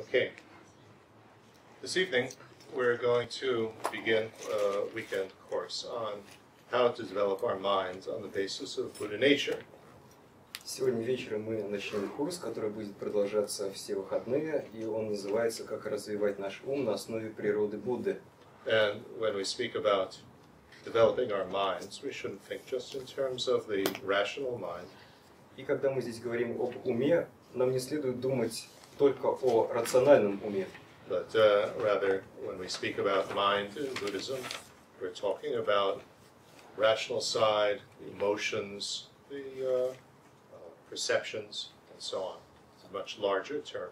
Okay. This evening, we're going to begin a weekend course on how to develop our minds on the basis of Buddha nature. Сегодня вечером мы начнем курс, который будет продолжаться все выходные, и он называется «Как развивать наш ум на основе природы Будды». And when we speak about developing our minds, we shouldn't think just in terms of the rational mind. И когда мы здесь говорим об уме, нам не следует думать только о рациональном уме. But rather, when we speak about mind in Buddhism, we're talking about rational side, the emotions, the perceptions, and so on. It's a much larger term.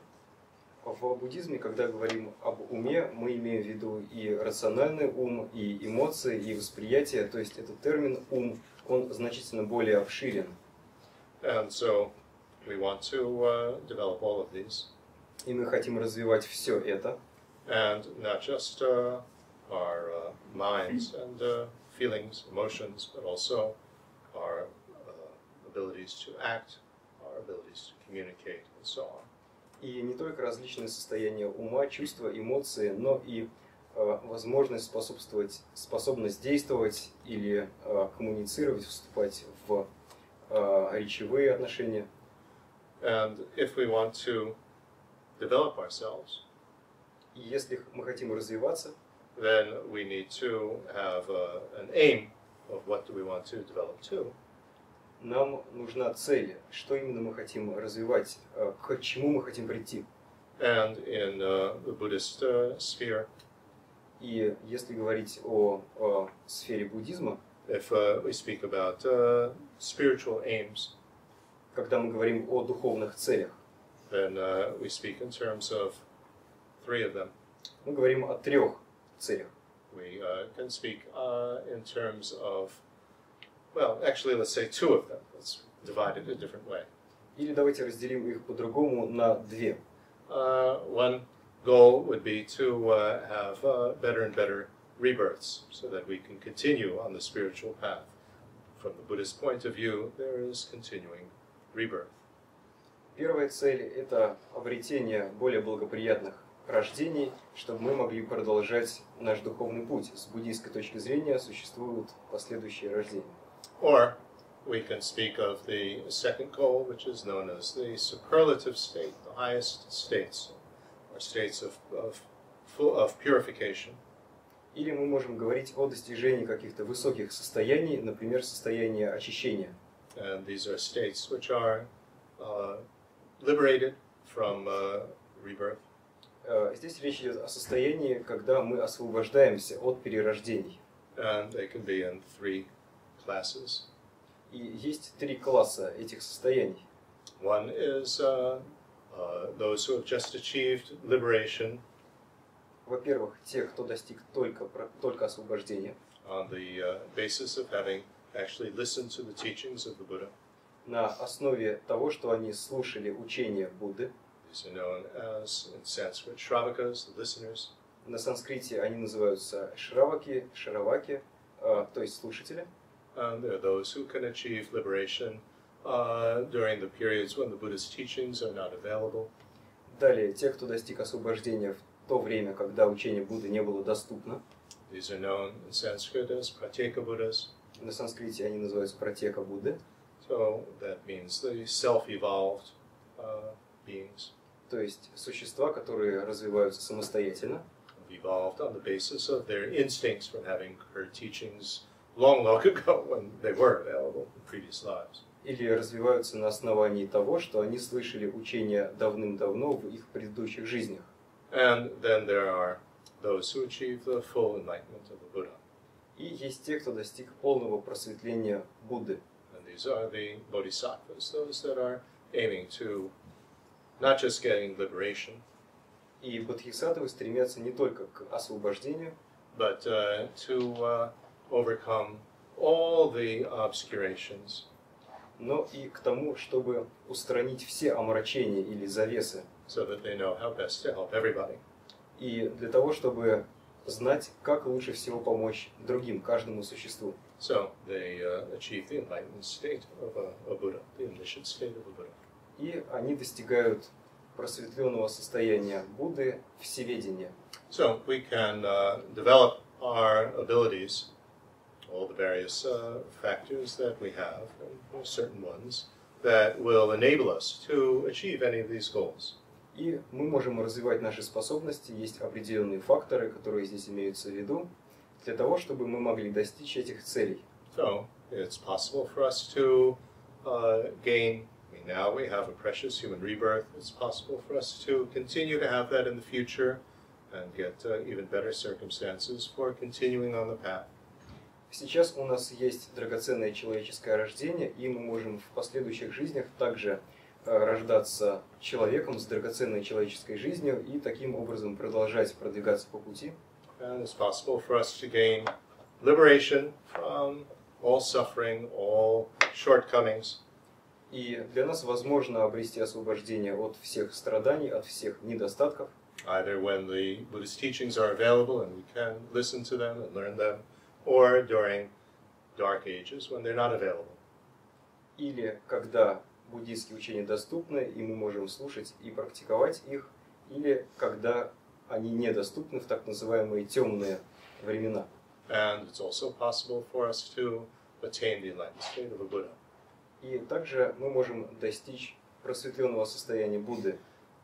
В буддизме, когда говорим об уме, мы имеем в виду и рациональный ум, и эмоции, и восприятие. То есть этот термин «ум», он значительно более обширен. And so we want to develop all of these. И мы хотим развивать все это. And not just our minds and feelings, emotions, but also our abilities to act, our abilities to communicate, and so on. И не только различные состояния ума, чувства, эмоции, но и возможность способность действовать или коммуницировать, вступать в речевые отношения. And if we want to develop ourselves, и если мы хотим развиваться, then we need to have an aim of what do we want to develop to. Нам нужна цель, что именно мы хотим развивать, к чему мы хотим прийти. And in the Buddhist sphere, и если говорить о сфере буддизма, if we speak about spiritual aims, когда мы говорим о духовных целях, then we speak in terms of three of them. Мы говорим о трех целях. We can speak in terms of, well, actually, let's say two of them. Let's divide it a different way. Или давайте разделим их по-другому на две. One goal would be to have better and better rebirths, so that we can continue on the spiritual path. From the Buddhist point of view, there is continuing rebirth. Первая цель – это обретение более благоприятных рождений, чтобы мы могли продолжать наш духовный путь. С буддийской точки зрения существуют последующие рождения. Or we can speak of the second goal, which is known as the superlative state, the highest states, or states of purification. Или мы можем говорить о достижении каких-то высоких состояний, например, состояния очищения. And these are states which are liberated from rebirth. Здесь речь идет о состоянии, когда мы освобождаемся от перерождений. And they can be in three classes. И есть три класса этих состояний. One is those who have just achieved liberation. Во-первых, те, кто достиг только освобождения. On the basis of having actually listened to the teachings of the Buddha. На основе того, что они слушали учения Будды. These are known as, in Sanskrit, Shravakas, the listeners. На санскрите они называются шраваки, шараваки, то есть слушатели. And there are those who can achieve liberation during the periods when the Buddha's teachings are not available. Далее, те, кто достиг освобождения в то время, когда учение Будды не было доступно. These are known in Sanskrit as Pratyeka Buddhas. На санскрите они называются пратека Будды. So that means the self-evolved beings. То есть существа, которые развиваются самостоятельно. Evolved on the basis of their instincts from having heard teachings long ago when they were available in previous lives. Или развиваются на основании того, что они слышали учения давным-давно в их предыдущих жизнях. And then there are those who achieve the full enlightenment of the Buddha. И есть те, кто достиг полного просветления Будды. And these are the bodhisattvas, those that are aiming to not just getting liberation, и бодхисаттвы стремятся не только к освобождению, but to overcome all the obscurations, но и к тому, чтобы устранить все омрачения или завесы, so that they know how best to help everybody. И для того, чтобы знать, как лучше всего помочь другим, каждому существу. So they achieve the enlightened state of a Buddha, the omniscient state of a Buddha. И они достигают просветленного состояния Будды всеведение. So we can develop our abilities, all the various factors that we have, and certain ones, that will enable us to achieve any of these goals. И мы можем развивать наши способности, есть определенные факторы, которые здесь имеются в виду, для того, чтобы мы могли достичь этих целей. So it's possible for us to gain. Now we have a precious human rebirth. It's possible for us to continue to have that in the future and get even better circumstances for continuing on the path. Сейчас у нас есть драгоценное человеческое рождение, и мы можем в последующих жизнях также рождаться человеком с драгоценной человеческой жизнью и таким образом продолжать продвигаться по пути. And it's possible for us to gain liberation from all suffering, all shortcomings. И для нас возможно обрести освобождение от всех страданий, от всех недостатков. Either when the Buddhist teachings are available and we can listen to them and learn them, or during dark ages when they're not available. Или когда буддийские учения доступны, и мы можем слушать и практиковать их, или когда они недоступны в так называемые темные времена. And it's also possible for us to attain the enlightened state of a Buddha. И также мы можем достичь просветленного состояния Будды.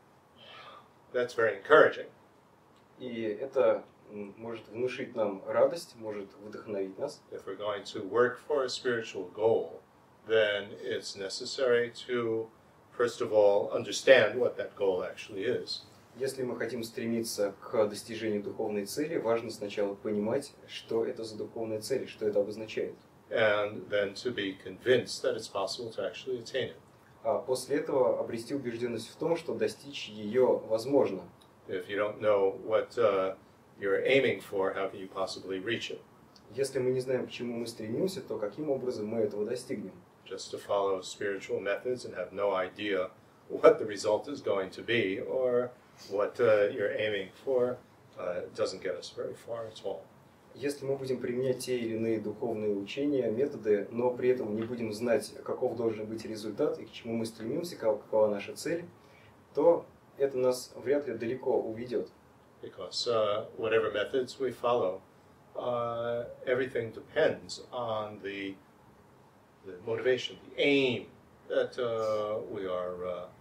That's very encouraging. И это может внушить нам радость, может вдохновить нас. If we're going to work for a spiritual goal, then it's necessary to, first of all, understand what that goal actually is. Если мы хотим стремиться к достижению духовной цели, важно сначала понимать, что это за духовная цель, что это обозначает. And then to be convinced that it's possible to actually attain it. А после этого обрести убежденность в том, что достичь ее возможно. If you don't know what you're aiming for, how can you possibly reach it? Если мы не знаем, к чему мы стремимся, то каким образом мы этого достигнем? Just to follow spiritual methods and have no idea what the result is going to be or what you're aiming for doesn't get us very far at all. Если мы будем применять те или иные духовные учения, методы, но при этом не будем знать, каков должен быть результат и к чему мы стремимся, какова наша цель, то это нас вряд ли далеко уведет. Because whatever methods we follow, everything depends on the motivation, the aim that we are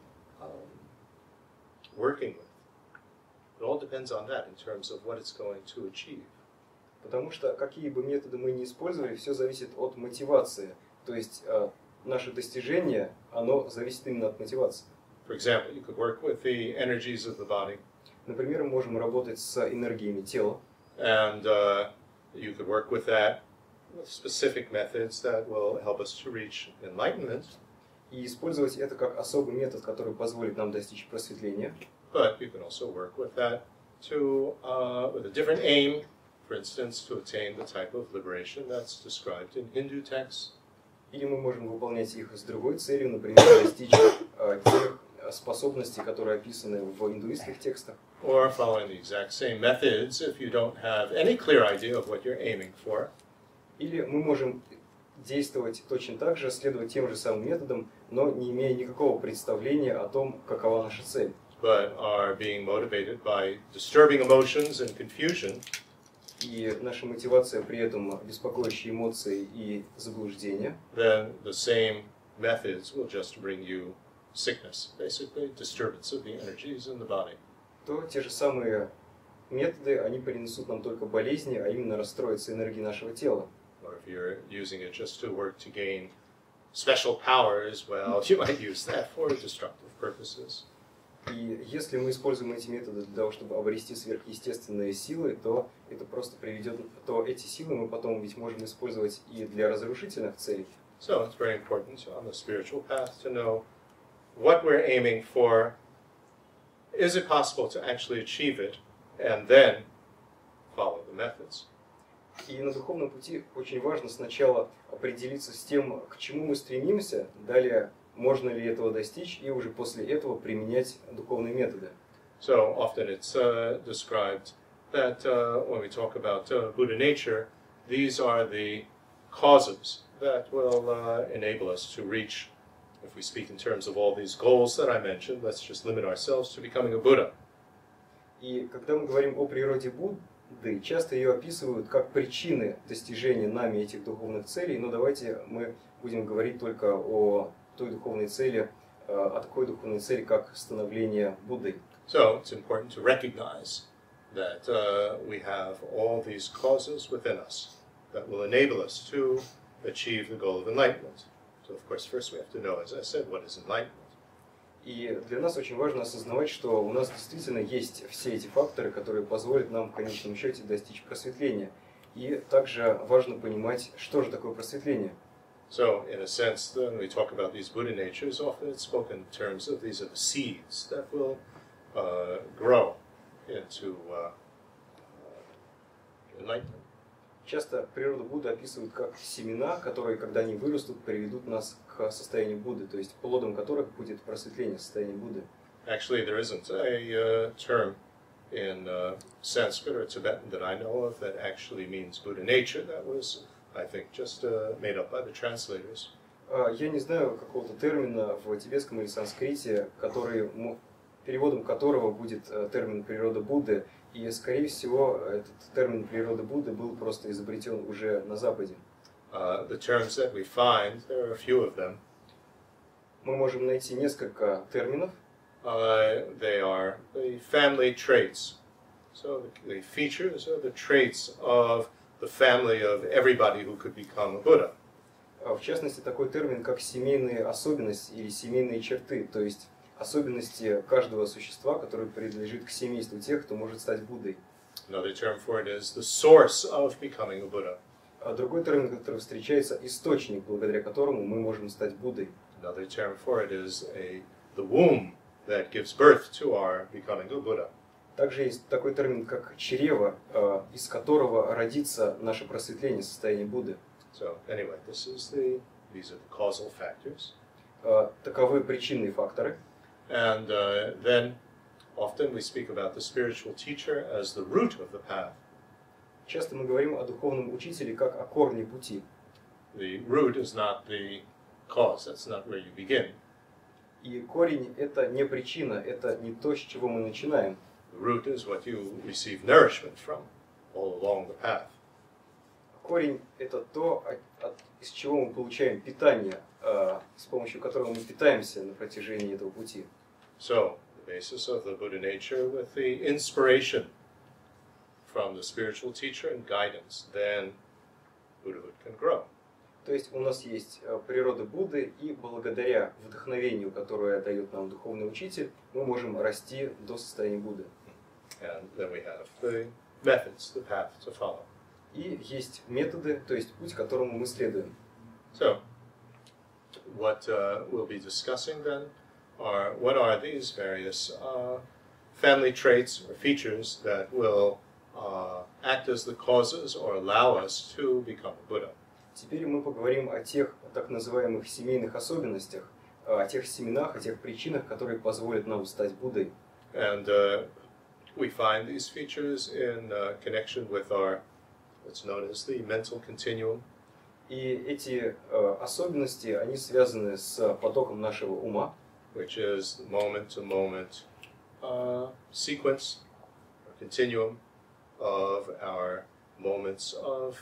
working with. It all depends on that in terms of what it's going to achieve. Потому что какие бы методы мы ни использовали, все зависит от мотивации. То есть наше достижение, оно зависит именно от мотивации. For example, you could work with the energies of the body. Например, мы можем работать с энергиями тела. And you could work with that with specific methods that will help us to reach enlightenment. И использовать это как особый метод, который позволит нам достичь просветления. But you can also work with that to with a different aim. For instance, to attain the type of liberation that's described in Hindu texts. Или мы можем выполнять их с другой целью, например, достичь тех способностей, которые описаны в индуистских текстах. Or following the exact same methods if you don't have any clear idea of what you're aiming for. Или мы можем действовать точно так же, следовать тем же самым методам, но не имея никакого представления о том, какова наша цель. But are being motivated by disturbing emotions and confusion. И наша мотивация при этом беспокоящие эмоции и заблуждения. Then the same methods will just bring you sickness, basically disturbance of the energies in the body. То те же самые методы, они принесут нам только болезни, а именно расстроятся энергии нашего тела. Or if you're using it just to work to gain special powers, well, you might use that for destructive purposes. И если мы используем эти методы для того, чтобы обрести сверхъестественные силы, то это просто приведет, то эти силы мы потом ведь можем использовать и для разрушительных целей. So it's very important on the spiritual path to know what we're aiming for. Is it possible to actually achieve it, and then follow the methods? И на духовном пути очень важно сначала определиться с тем, к чему мы стремимся, далее можно ли этого достичь, и уже после этого применять духовные методы. So often it's described that when we talk about Buddha nature, these are the causes that will enable us to reach if we speak in terms of all these goals that I mentioned, let's just limit ourselves to becoming a Buddha. И когда мы говорим о природе Будды, часто ее описывают как причины достижения нами этих духовных целей, но давайте мы будем говорить только о той духовной цели, о такой духовной цели, как становление Буддой. So it's important to recognize that we have all these causes within us that will enable us to achieve the goal of enlightenment. So of course first we have to know, as I said, what is enlightenment. И для нас очень важно осознавать, что у нас действительно есть все эти факторы, которые позволят нам в конечном счете достичь просветления. И также важно понимать, что же такое просветление. So, in a sense, when we talk about these Buddha natures, often it's spoken in terms of these are the seeds that will grow into enlightenment. Часто природу Будды описывают как семена, которые, когда они вырастут, приведут нас к состоянию Будды, то есть плодом которых будет просветление, состояние Будды. Actually, there isn't a term in Sanskrit or Tibetan that I know of that actually means Buddha nature. That was, I think, just made up by the translators. Я не знаю какого-то термина в тибетском или санскрите, переводом которого будет термин «природа Будды», и, скорее всего, этот термин «природа Будды» был просто изобретен уже на Западе. The terms that we find, there are a few of them. Мы можем найти несколько терминов. They are the family traits. So the features are the traits of the family of everybody who could become a Buddha. В частности, такой термин, как семейные особенности или семейные черты, то есть особенности каждого существа, которое принадлежит к семейству тех, кто может стать Буддой. Another term for it is the source of becoming a Buddha. А другой термин, который встречается, источник, благодаря которому мы можем стать Буддой. Another term for it is the womb that gives birth to our becoming a Buddha. Также есть такой термин, как чрево, из которого родится наше просветление, состояние Будды. So anyway, these are the causal factors. Таковы причинные факторы. And then often we speak about the spiritual teacher as the root of the path. Часто мы говорим о духовном учителе как о корне пути. The root is not the cause, that's not where you begin. И корень – это не причина, это не то, с чего мы начинаем. The root is what you receive nourishment from all along the path. Корень – это то, из чего мы получаем питание, с помощью которого мы питаемся на протяжении этого пути. So, the basis of the Buddha nature with the inspiration from the spiritual teacher and guidance, then Buddhahood can grow. То есть у нас есть природа Будды, и благодаря вдохновению, которое дает нам духовный учитель, мы можем расти до состояния Будды. And then we have the methods, the path to follow. И есть методы, то есть путь, которому мы следуем. So, what we'll be discussing then are what are these various family traits or features that will act as the causes or allow us to become a Buddha. Теперь мы поговорим о тех так называемых семейных особенностях, о тех семенах, о тех причинах, которые позволят нам стать Буддой. And we find these features in connection with our, what's known as the mental continuum. И эти особенности, они связаны с потоком нашего ума, which is the moment-to-moment sequence or continuum of our moments of,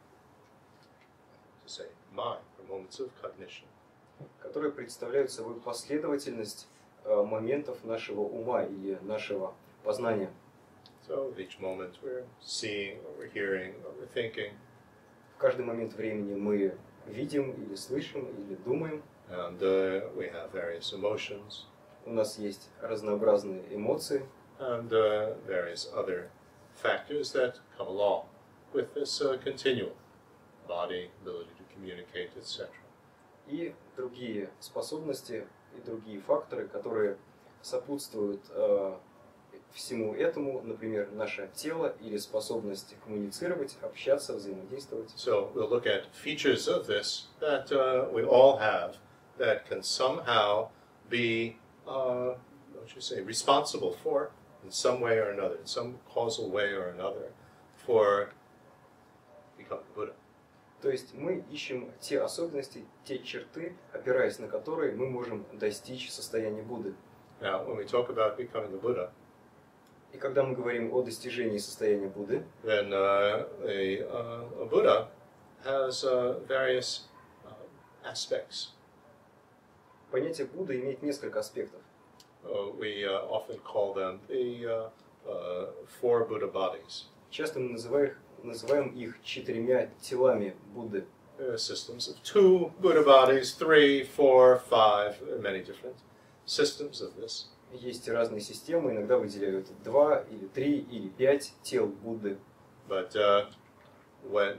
mind, or moments of cognition. которые представляют собой последовательность моментов нашего ума или нашего познания. So at each moment we're seeing, or we're hearing, or we're thinking. В каждый момент времени мы видим или слышим или думаем. And we have various emotions. У нас есть разнообразные эмоции. And various other factors that come along with this continuum. Body, ability to communicate, etc. И другие способности, и другие факторы, которые сопутствуют всему этому, например, наше тело или способность коммуницировать, общаться, взаимодействовать. So we'll look at features of this that we all have that can somehow be, responsible for in some way or another, in some causal way or another, for becoming Buddha. То есть мы ищем те особенности, те черты, опираясь на которые мы можем достичь состояния Будды. Now, when we talk about becoming the Buddha, И когда мы говорим о достижении состояния Будды, then a Buddha has various aspects. понятие Будда имеет несколько аспектов. We often call them the four Buddha bodies. Часто мы называем их 4 телами Будды. There are systems of 2 Buddha bodies, 3, 4, 5, many different systems of this. Есть разные системы, иногда выделяют 2 или 3 или 5 тел Будды. But when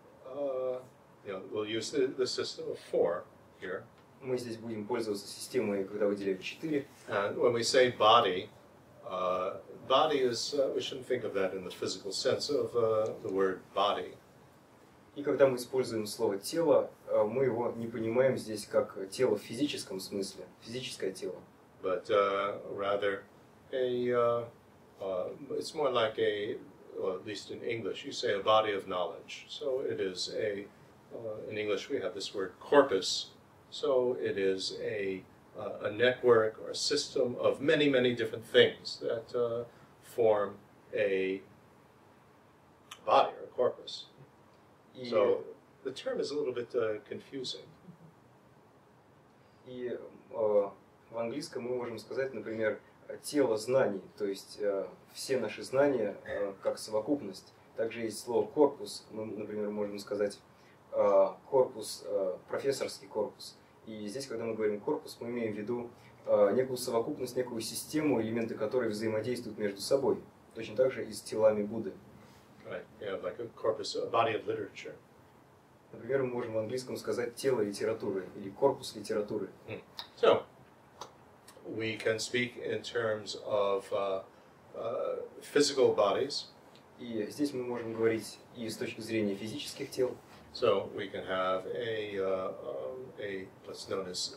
we'll use the system of 4 here. Мы здесь будем пользоваться системой, когда выделяют 4. And when we say body, body is, we shouldn't think of that in the physical sense of the word body. И когда мы используем слово «тело», мы его не понимаем здесь как тело в физическом смысле, физическое тело. But rather it's more like well, at least in English, you say a body of knowledge. So it is in English we have this word corpus. So it is a network or a system of many, many different things that form a body or a corpus. So the term is a little bit confusing. И в английском мы можем сказать, например, тело знаний, то есть все наши знания как совокупность. Также есть слово корпус, мы, например, можем сказать корпус, профессорский корпус. И здесь, когда мы говорим корпус, мы имеем в виду некую совокупность, некую систему, элементы которой взаимодействуют между собой. Точно так же и с телами Будды. Right, yeah, like a corpus, a body of literature. Например, мы можем в английском сказать тело литературы или корпус литературы. So, we can speak in terms of physical bodies. И здесь мы можем говорить и с точки зрения физических тел. So we can have what's known as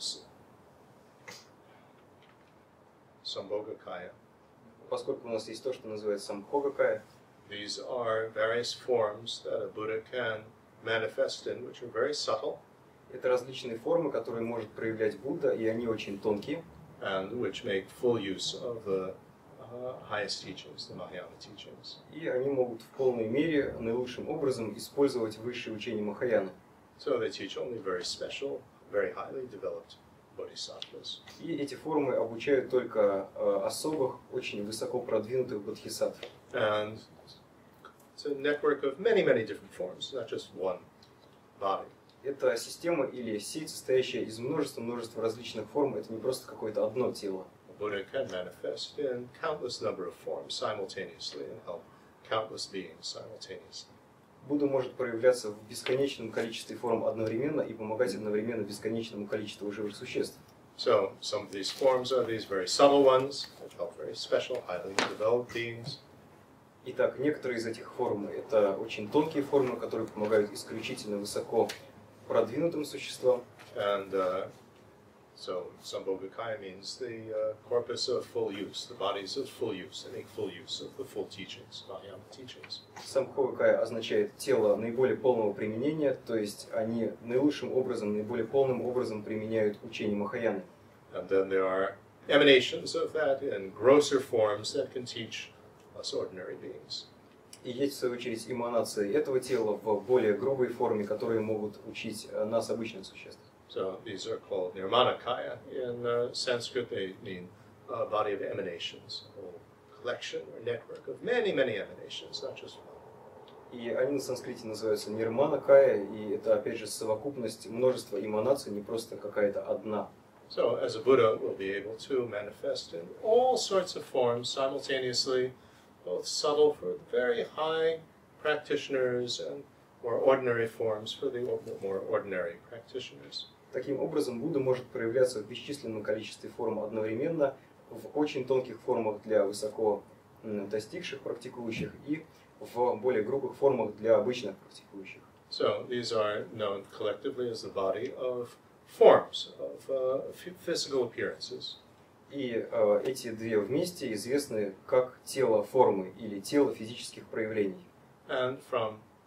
Sambhogakaya. Поскольку у нас есть то, что называется самбхогакая. These are various forms that a Buddha can manifest in, which are very subtle. Это различные формы, которые может проявлять Будда, и они очень тонкие. And which make full use of the highest teachings, the Mahayana teachings. И они могут в полной мере, наилучшим образом использовать высшие учения Махаяны. So they teach only very special, very highly developed bodhisattvas. И эти формы обучают только особых, очень высоко продвинутых бодхисаттв. And it's a network of many, many different forms, not just one body. Это система или сеть, состоящая из множества различных форм. Это не просто какое-то одно тело. Buddha can manifest in countless number of forms simultaneously and help countless beings simultaneously. Будда может проявляться в бесконечном количестве форм одновременно и помогать одновременно бесконечному количеству живых существ. So some of these forms are these very subtle ones that help very special, highly developed beings. Итак, некоторые из этих форм это очень тонкие формы, которые помогают исключительно высоко продвинутым существам. And so Sambhogakaya means the corpus of full use, the bodies of full use. They make full use of the full teachings, Mahayana teachings. Самбхогакая означает тело наиболее полного применения, то есть они наилучшим образом, наиболее полным образом применяют учение Махаяны. And then there are emanations of that in grosser forms that can teach us ordinary beings. И есть, в свою очередь, эманации этого тела в более грубой форме, которые могут учить нас, обычных существ. So these are called Nirmanakaya. In Sanskrit, they mean a body of emanations, a whole collection or network of many, many emanations, not just one. И они на санскрите называются нирмана-кая, и это, опять же, совокупность множества эманаций, не просто какая-то одна. So as a Buddha, we'll be able to manifest in all sorts of forms simultaneously, both subtle for very high practitioners and more ordinary forms for the more ordinary practitioners. Таким образом, Будда может проявляться в бесчисленном количестве форм одновременно, в очень тонких формах для высоко достигших практикующих и в более грубых формах для обычных практикующих. So these are known collectively as the body of forms, of physical appearances. И эти две вместе известны как тело формы или тело физических проявлений. And from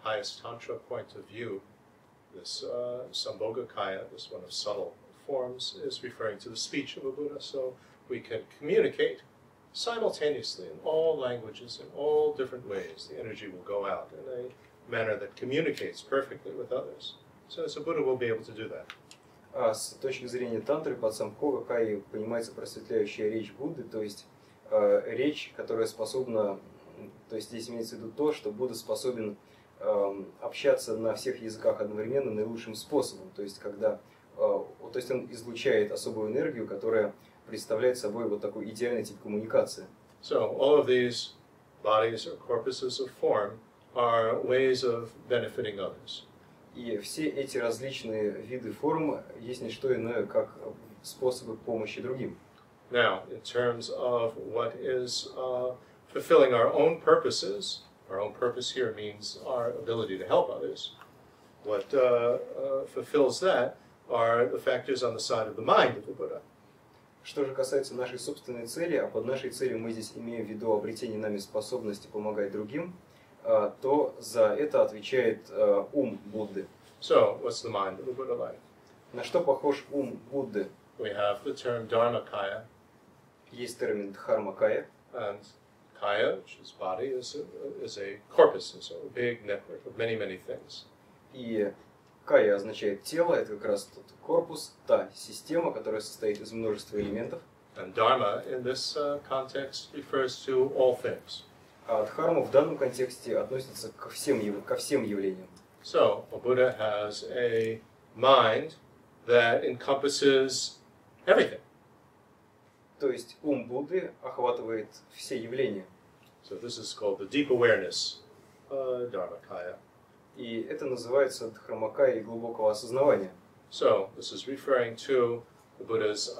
highest Tantra point of view, this Sambhogakaya, this one of subtle forms, is referring to the speech of a Buddha. So we can communicate simultaneously in all languages, in all different ways. The energy will go out in a manner that communicates perfectly with others. So a Buddha will be able to do that. А с точки зрения тантры, под самбхогакай понимается просветляющая речь Будды, то есть речь, которая способна, то есть здесь имеется в виду то, что Будда способен общаться на всех языках одновременно наилучшим способом, то есть когда, то есть он излучает особую энергию, которая представляет собой вот такой идеальный тип коммуникации. So all of these bodies or corpuses of form are ways of benefiting others. И все эти различные виды форм есть не что иное, как способы помощи другим. Now, in terms of what is fulfilling our own purposes, our own purpose here means our ability to help others. What fulfills that are the factors on the side of the mind of the Buddha. Что же касается нашей собственной цели, а под нашей целью мы здесь имеем в виду обретение нами способности помогать другим, то за это отвечает ум Будды. So, what's the mind of the Buddha like? На что похож ум Будды? We have the term Dharmakaya, Есть термин Дхармакая, and Kaya, which is body, is a corpus, so a big network of many, many things. и Кая означает тело, это как раз тот корпус, та система, которая состоит из множества элементов. And Dharma, in this context, refers to all things. А Дхарма в данном контексте относится ко всем явлениям. So, a Buddha has a mind that encompasses everything. То есть ум Будды охватывает все явления. So this is called the deep awareness, Dharmakaya. И это называется Дхармакая и глубокого осознавания. So this is referring to the Buddha's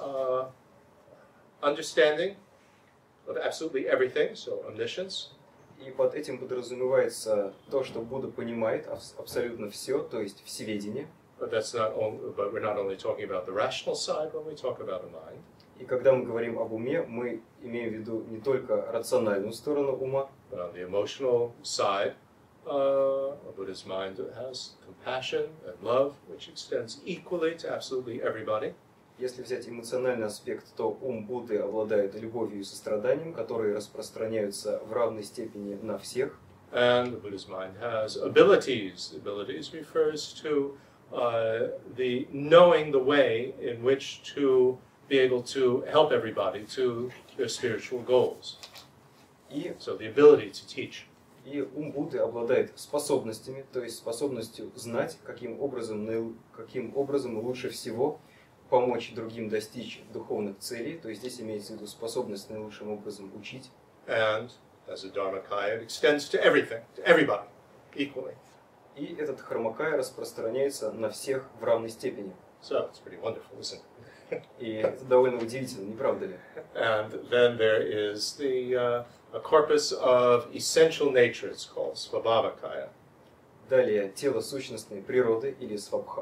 understanding of absolutely everything, so omniscience. И под этим подразумевается то, что Будда понимает абсолютно все, то есть всеведение. But we're not only talking about the rational side when we talk about a mind. И когда мы говорим об уме, мы имеем в виду не только рациональную сторону ума, But on the emotional side, a Buddha's mind has compassion and love, which extends equally to absolutely everybody. если взять эмоциональный аспект, то ум Будды обладает любовью и состраданием, которые распространяются в равной степени на всех. And the Buddha's mind has abilities. The abilities refers to the knowing the way in which to be able to help everybody to their spiritual goals. So the ability to teach. И ум Будды обладает способностями, то есть способностью знать, каким образом лучше всего помочь другим достичь духовных целей, то есть здесь имеется в виду способность наилучшим образом учить. And as a Dharmakaya, it extends to everything, to everybody, equally. И этот Дхармакая распространяется на всех в равной степени. So it's pretty wonderful, isn't it? И это довольно удивительно, не правда ли? And then there is a corpus of essential nature, it's called Svabhavakaya. Далее тело сущностной природы или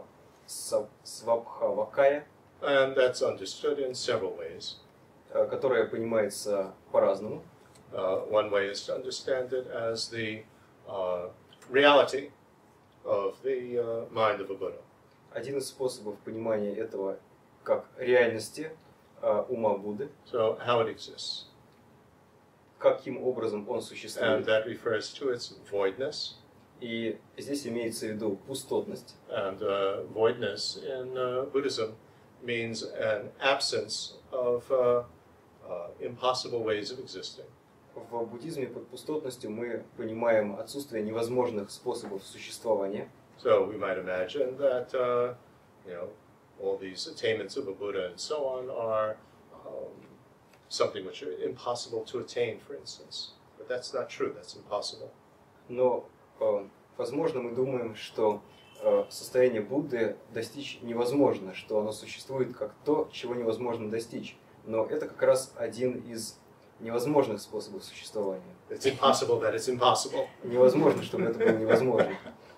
Свабхавакая, And that's understood in several ways. которое понимается по-разному. One way is to understand it as the reality of the mind of a Buddha. Один из способов понимания этого как реальности ума Будды, So how it exists. каким образом он And существует. that refers to its voidness. И здесь имеется в виду пустотность. And voidness in Buddhism means an absence of impossible ways of existing. В буддизме под пустотностью мы понимаем отсутствие невозможных способов существования. So we might imagine that all these attainments of a Buddha and so on are something which are impossible to attain, for instance. But that's not true. That's impossible. Но, возможно, мы думаем, что состояние Будды достичь невозможно, что оно существует как то, чего невозможно достичь. Но это как раз один из невозможных способов существования. It's impossible that it's impossible. Невозможно, чтобы это было невозможно.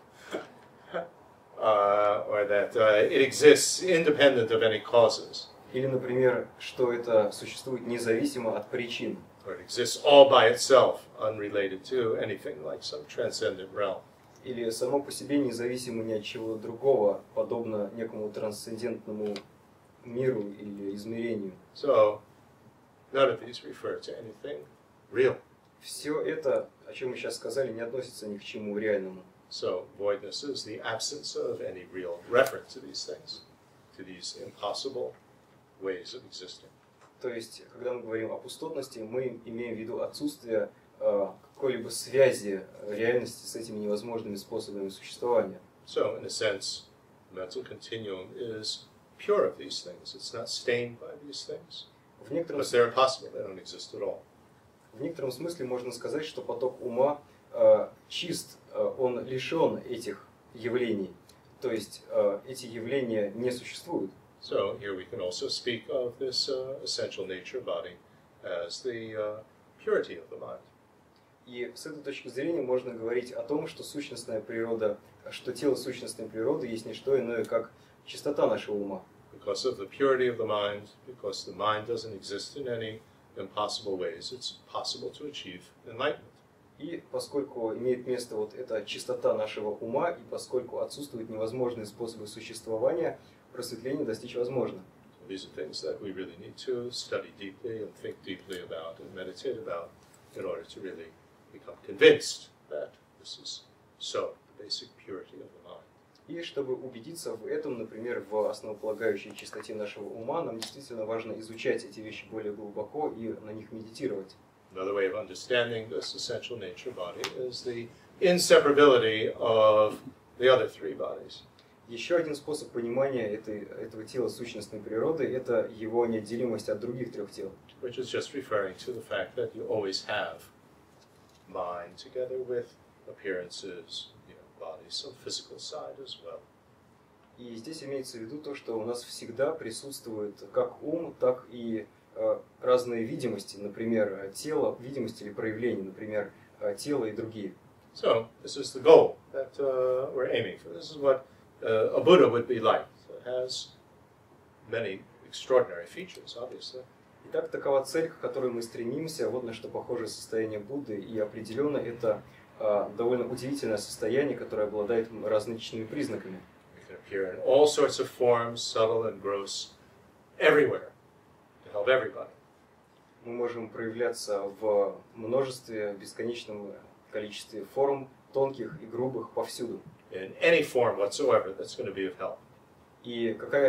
Or that it exists independent of any causes. Или, например, что это существует независимо от причин. Or it exists all by itself, unrelated to anything like some transcendent realm. или само по себе независимо ни от чего другого, подобно некому трансцендентному миру или измерению. So, none of these refer to anything real. Все это, о чем мы сейчас сказали, не относится ни к чему реальному. So, voidness is the absence of any real reference to these things, to these impossible ways of existing. То есть, когда мы говорим о пустотности, мы имеем в виду отсутствие какой-либо связи реальности с этими невозможными способами существования. So, in a sense, the mental continuum is pure of these things. It's not stained by these things. В некотором, But they're impossible. They don't exist at all. в некотором смысле можно сказать, что поток ума чист, он лишен этих явлений. То есть эти явления не существуют. So here we can also speak of this essential nature body as the purity of the mind. И с этой точки зрения можно говорить о том, что сущностная природа, что тело сущностной природы есть не что иное, как чистота нашего ума. Because of the purity of the mind, because the mind doesn't exist in any impossible ways, it's possible to achieve enlightenment. И поскольку имеет место вот эта чистота нашего ума, и поскольку отсутствуют невозможные способы существования, просветление достичь возможно. So these are things that we really need to study deeply and think deeply about and meditate about in order to really become convinced that this is so, the basic purity of the mind. И чтобы убедиться в этом, например, в основополагающей чистоте нашего ума, нам действительно важно изучать эти вещи более глубоко и на них медитировать. Another way of understanding this essential nature body is the inseparability of the other three bodies. Еще один способ понимания этого тела сущностной природы – это его неотделимость от других трех тел. Which is just referring to the fact that you always have mind together with appearances, bodies, some physical side as well. И здесь имеется в виду то, что у нас всегда присутствует как ум, так и разные видимости, например, тело, видимости или проявления, например, тело и другие. So, this is the goal that we're aiming for. This is what a Buddha would be like. It has many extraordinary features, obviously. Итак, такова цель, к которой мы стремимся. Вот на что похоже состояние Будды. И определенно это довольно удивительное состояние, которое обладает различными признаками. We can appear in all sorts of forms, subtle and gross, everywhere, to help everybody. Мы можем проявляться в множестве, бесконечном количестве форм, тонких и грубых, повсюду. In any form whatsoever that's going to be of help. И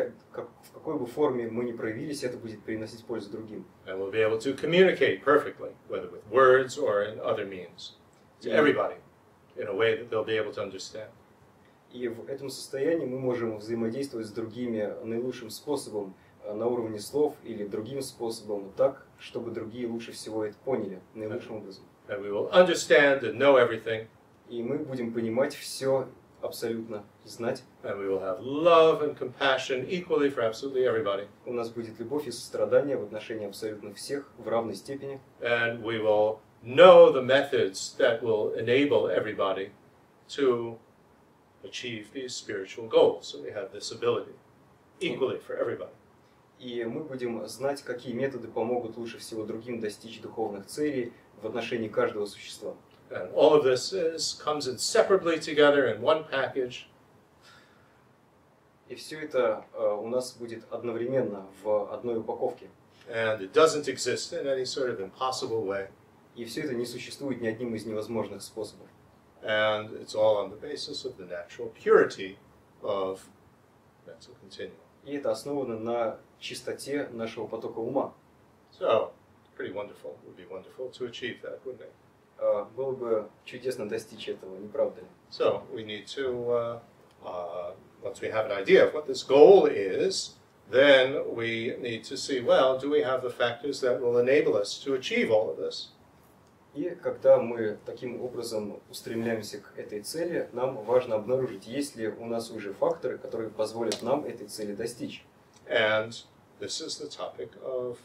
в какой бы форме мы ни проявились, это будет приносить пользу другим. And we'll be able to communicate perfectly, whether with words or in other means, to everybody, in a way that they'll be able to understand. И в этом состоянии мы можем взаимодействовать с другими наилучшим способом, на уровне слов или другим способом, так, чтобы другие лучше всего это поняли, наилучшим образом. And we will understand and know everything. И мы будем понимать все абсолютно, знать. And we will have love and compassion equally for absolutely everybody. У нас будет любовь и сострадание в отношении абсолютно всех в равной степени. And we will know the methods that will enable everybody to achieve these spiritual goals. So we have this ability equally for everybody. И мы будем знать, какие методы помогут лучше всего другим достичь духовных целей в отношении каждого существа. And all of this comes inseparably together in one package. И все это у нас будет одновременно в одной упаковке. And it doesn't exist in any sort of impossible way. И все это не существует ни одним из невозможных способов. And it's all on the basis of the natural purity of mental continuum. И это основано на чистоте нашего потока ума. So, pretty wonderful. It would be wonderful to achieve that, wouldn't it? Было бы чудесно достичь этого, не правда ли? So, we need to, once we have an idea of what this goal is, then we need to see, well, do we have the factors that will enable us to achieve all of this? И когда мы таким образом устремляемся к этой цели, нам важно обнаружить, есть ли у нас уже факторы, которые позволят нам этой цели достичь. And this is the topic of,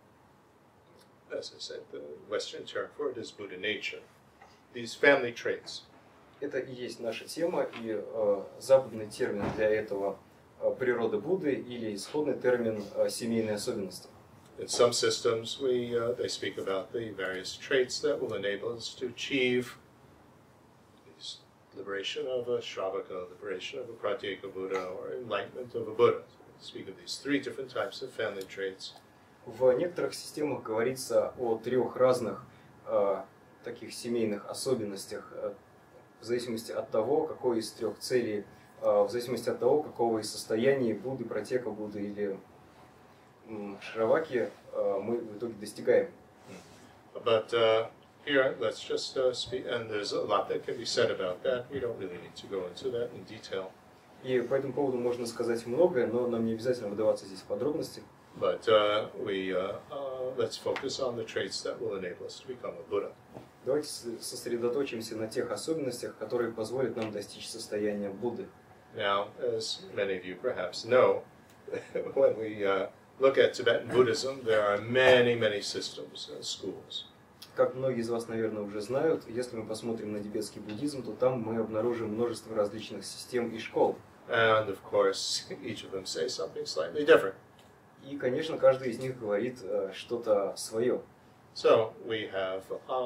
as I said, the Western term for it is Buddha nature. These family traits. Это и есть наша тема, и западный термин для этого природа Будды или исходный термин семейные особенности. In some systems, they speak about the various traits that will enable us to achieve these liberation of a Shravaka, liberation of a Pratyeka Buddha, or enlightenment of a Buddha. So we speak of these three different types of family traits. В некоторых системах говорится о трех разных таких семейных особенностях, в зависимости от того, какой из трех целей, в зависимости от того, какого из состояний Будды, Пратека Будды или Шраваки мы в итоге достигаем. But here, let's just speak, and there's a lot that can be said about that. We don't really need to go into that in detail. И по этому поводу можно сказать многое, но нам не обязательно вдаваться здесь в подробности. But let's focus on the traits that will enable us to become a Buddha. Давайте сосредоточимся на тех особенностях, которые позволят нам достичь состояния Будды. Now, as many of you perhaps know, when we look at Tibetan Buddhism, there are many, many systems and schools. Как многие из вас, наверное, уже знают, если мы посмотрим на тибетский буддизм, то там мы обнаружим множество различных систем и школ. And, of course, each of them say something slightly different. И, конечно, каждый из них говорит что-то свое. So, we have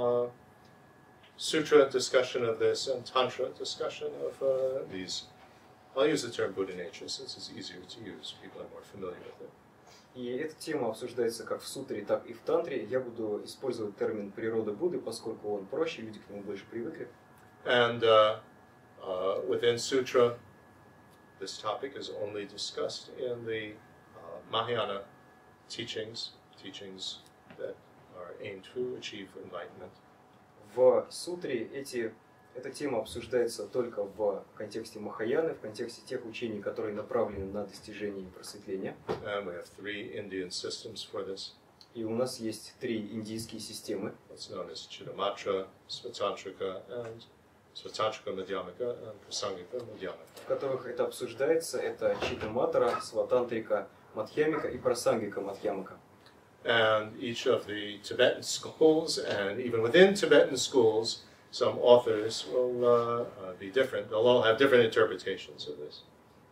sutra discussion of this and tantra discussion of these. I'll use the term Buddha nature since it's easier to use. People are more familiar with it. И эта тема обсуждается как в сутре, так и в тантре. Я буду использовать термин «природа Будды», поскольку он проще, люди к нему больше привыкли. And within sutra, this topic is only discussed in the Mahayana teachings that are aimed to achieve enlightenment. В сутре эта тема обсуждается только в контексте Махаяны, в контексте тех учений, которые направлены на достижение просветления. And we have 3 Indian systems for this. И у нас есть 3 индийские системы. What's known as Chittamatra, Svatantrika, and Svatantrika Madhyamaka, and Prasangika Madhyamaka. В которых это обсуждается. Это Читтаматра, Сватантрика, Мадхьямика и Прасангика Мадхьямака. And each of the Tibetan schools, and even within Tibetan schools, some authors will be different. They'll all have different interpretations of this,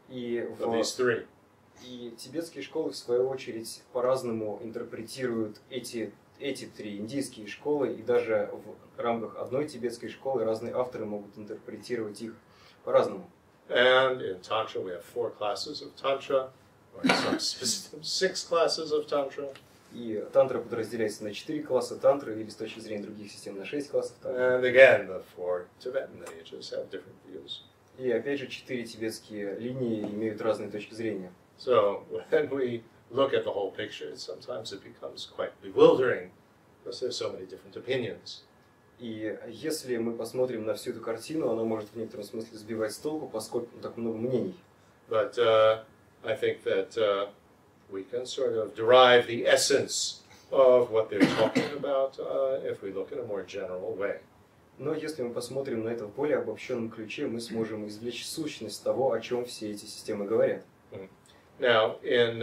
of these 3. И тибетские школы, в свою очередь, по-разному интерпретируют эти 3 индийские школы, и даже в рамках одной тибетской школы разные авторы могут интерпретировать их по-разному. And in Tantra we have 4 classes of Tantra, or in some systems 6 classes of Tantra. И тантра подразделяется на 4 класса тантры, или с точки зрения других систем на 6 классов тантры. And again, the 4 Tibetan lineages have different views. И опять же, 4 тибетские линии имеют разные точки зрения. So when we look at the whole picture, sometimes it becomes quite bewildering because there's so many different opinions. И если мы посмотрим на всю эту картину, она может в некотором смысле сбивать с толку, поскольку так много мнений. But I think that we can sort of derive the essence of what they're talking about if we look in a more general way. Но если мы посмотрим на это в более обобщенном ключе, мы сможем извлечь сущность того, о чем все эти системы говорят. Now, in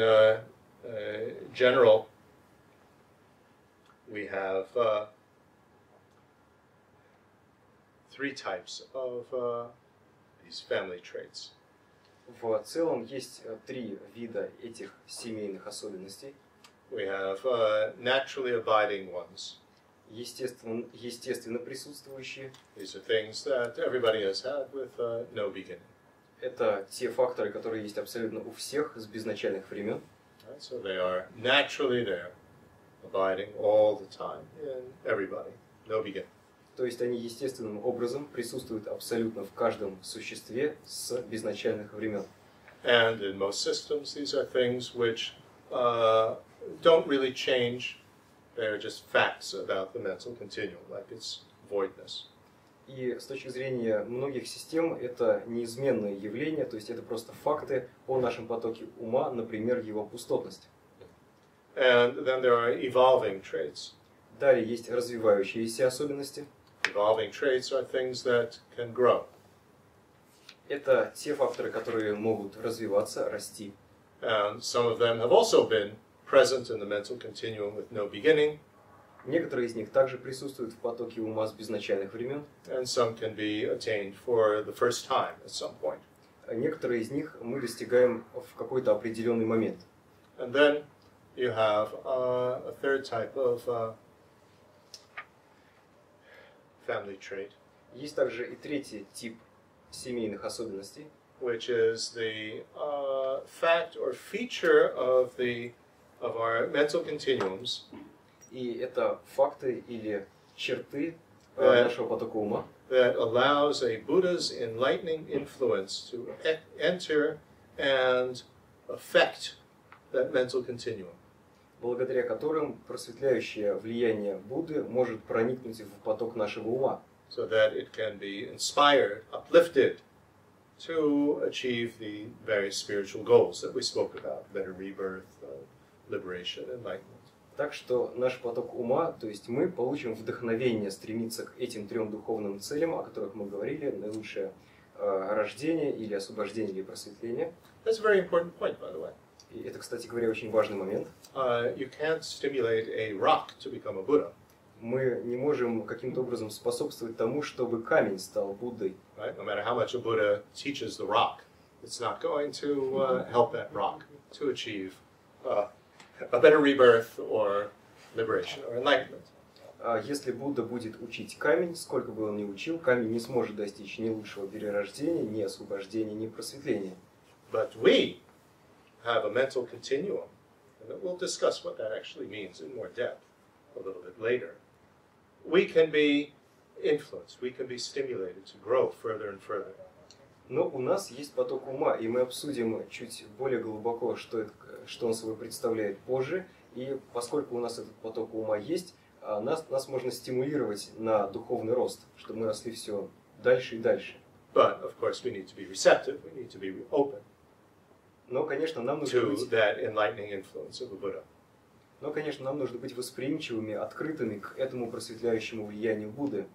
general, we have 3 types of these family traits. В целом есть 3 вида этих семейных особенностей. We have naturally abiding ones. Естественно присутствующие. These are things that everybody has had with no beginning. Это те факторы, которые есть абсолютно у всех с безначальных времен. Right? So they are naturally there, abiding all the time in everybody, no beginning. То есть они естественным образом присутствуют абсолютно в каждом существе с безначальных времен. And in most systems, these are things which don't really change. They're just facts about the mental continuum, like its voidness. И с точки зрения многих систем это неизменное явление, то есть это просто факты о нашем потоке ума, например, его пустотность. And then there are evolving traits. Далее есть развивающиеся особенности. Evolving traits are things that can grow. Это те факторы, которые могут развиваться, расти. And some of them have also been present in the mental continuum with no beginning. Некоторые из них также присутствуют в потоке ума с безначальных времен. And some can be attained for the first time at some point. А некоторые из них мы достигаем в какой-то определенный момент. And then you have a third type of family trait. Есть также и третий тип семейных особенностей, which is the fact or feature of our mental continuums и это факты или черты нашего потока ума, that allows a Buddha's enlightening influence to enter and affect that mental continuum. благодаря которым просветляющее влияние Будды может проникнуть в поток нашего ума, so that it can be inspired, uplifted to achieve the various spiritual goals that we spoke about, better rebirth, liberation, enlightenment. Так что наш поток ума, то есть мы получим вдохновение стремиться к этим трем духовным целям, о которых мы говорили, наилучшее рождение или освобождение или просветление. That's a very important point, by the way. И это, кстати говоря, очень важный момент. You can't stimulate a rock to become a Buddha. Мы не можем каким-то образом способствовать тому, чтобы камень стал Буддой. Right? No matter how much a Buddha teaches the rock, it's not going to help that rock to achieve a better rebirth or liberation or enlightenment. Если Будда будет учить камень, сколько бы он ни учил, камень не сможет достичь ни лучшего перерождения, ни освобождения, ни просветления. But we have a mental continuum, and we'll discuss what that actually means in more depth a little bit later. We can be influenced, we can be stimulated to grow further and further. Но у нас есть поток ума, и мы обсудим чуть более глубоко, что он собой представляет позже. И поскольку у нас этот поток ума есть, нас можно стимулировать на духовный рост, чтобы мы росли все дальше и дальше. But, of course, we need to be receptive, we need to be open Но, конечно, нам нужно to быть... that enlightening influence of the Buddha. Но, конечно, нам нужно быть восприимчивыми, открытыми к этому просветляющему влиянию Будды.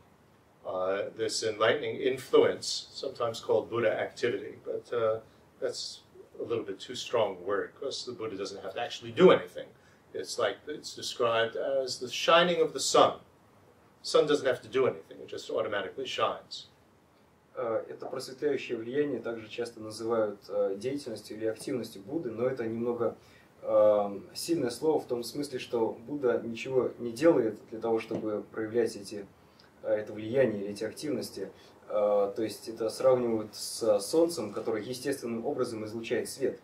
This enlightening influence, sometimes called Buddha activity, but that's a little bit too strong a word because the Buddha doesn't have to actually do anything. It's like it's described as the shining of the sun. The sun doesn't have to do anything, it just automatically shines. Это просветляющее влияние также часто называют деятельностью или активностью Будды, но это немного сильное слово в том смысле, что Будда ничего не делает для того, чтобы проявлять это влияние или эти активности. То есть это сравнивают с Солнцем, которое естественным образом излучает свет.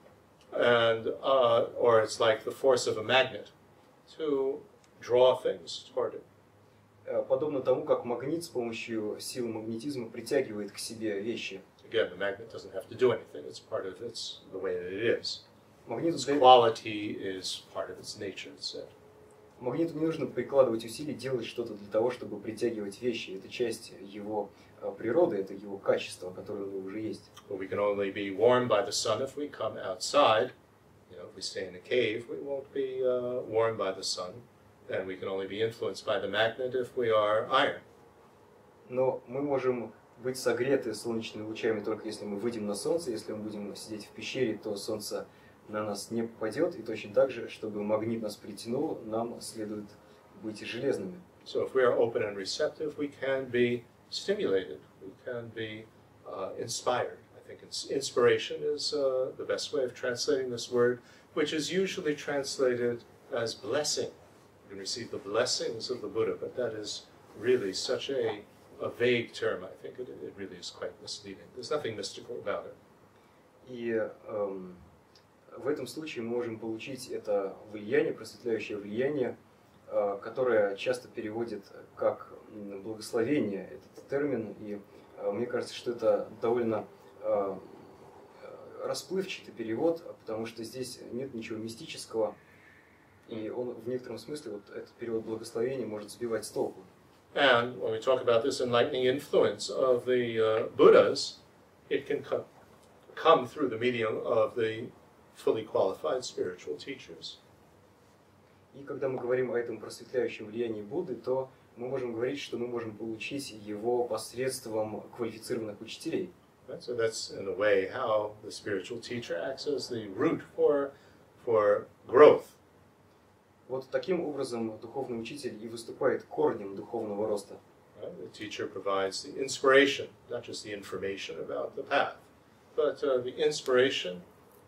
Or it's like the force of a magnet to draw things toward it. Подобно тому, как магнит с помощью силы магнетизма притягивает к себе вещи. Again, the magnet doesn't have to do anything. It's part of the way that it is. Its Магниту quality is part of its nature, it's said. Магниту не нужно прикладывать усилий, делать что-то для того, чтобы притягивать вещи. Это часть его природы, это его качество, которое у него уже есть. But we can only be warmed by the sun if we come outside. You know, if we stay in a cave, we won't be warmed by the sun. And we can only be influenced by the magnet if we are iron. Но мы можем быть согреты солнечными лучами только если мы выйдем на солнце. Если мы будем сидеть в пещере, то солнце на нас не попадет. И точно так же, чтобы магнит нас притянул, нам следует быть железными. So if we are open and receptive, we can be stimulated. We can be inspired. I think inspiration is the best way of translating this word, which is usually translated as blessing. You can receive the blessings of the Buddha, but that is really such a vague term. I think it really is quite misleading. There's nothing mystical about it. И в этом случае мы можем получить это влияние, просветляющее влияние, которое часто переводит как благословение, этот термин. И мне кажется, что это довольно расплывчатый перевод, потому что здесь нет ничего мистического. И он в некотором смысле, вот этот перевод благословения может сбивать с толку. And when we talk about this enlightening influence of the Buddhas, it can come through the medium of the fully qualified spiritual teachers. И когда мы говорим о этом просветляющем влиянии Будды, то мы можем говорить, что мы можем получить его посредством квалифицированных учителей. Right? So that's in a way how the spiritual teacher acts as the root for growth. Вот таким образом духовный учитель и выступает корнем духовного роста. Right? The teacher provides the inspiration, not just the information about the path, but the inspiration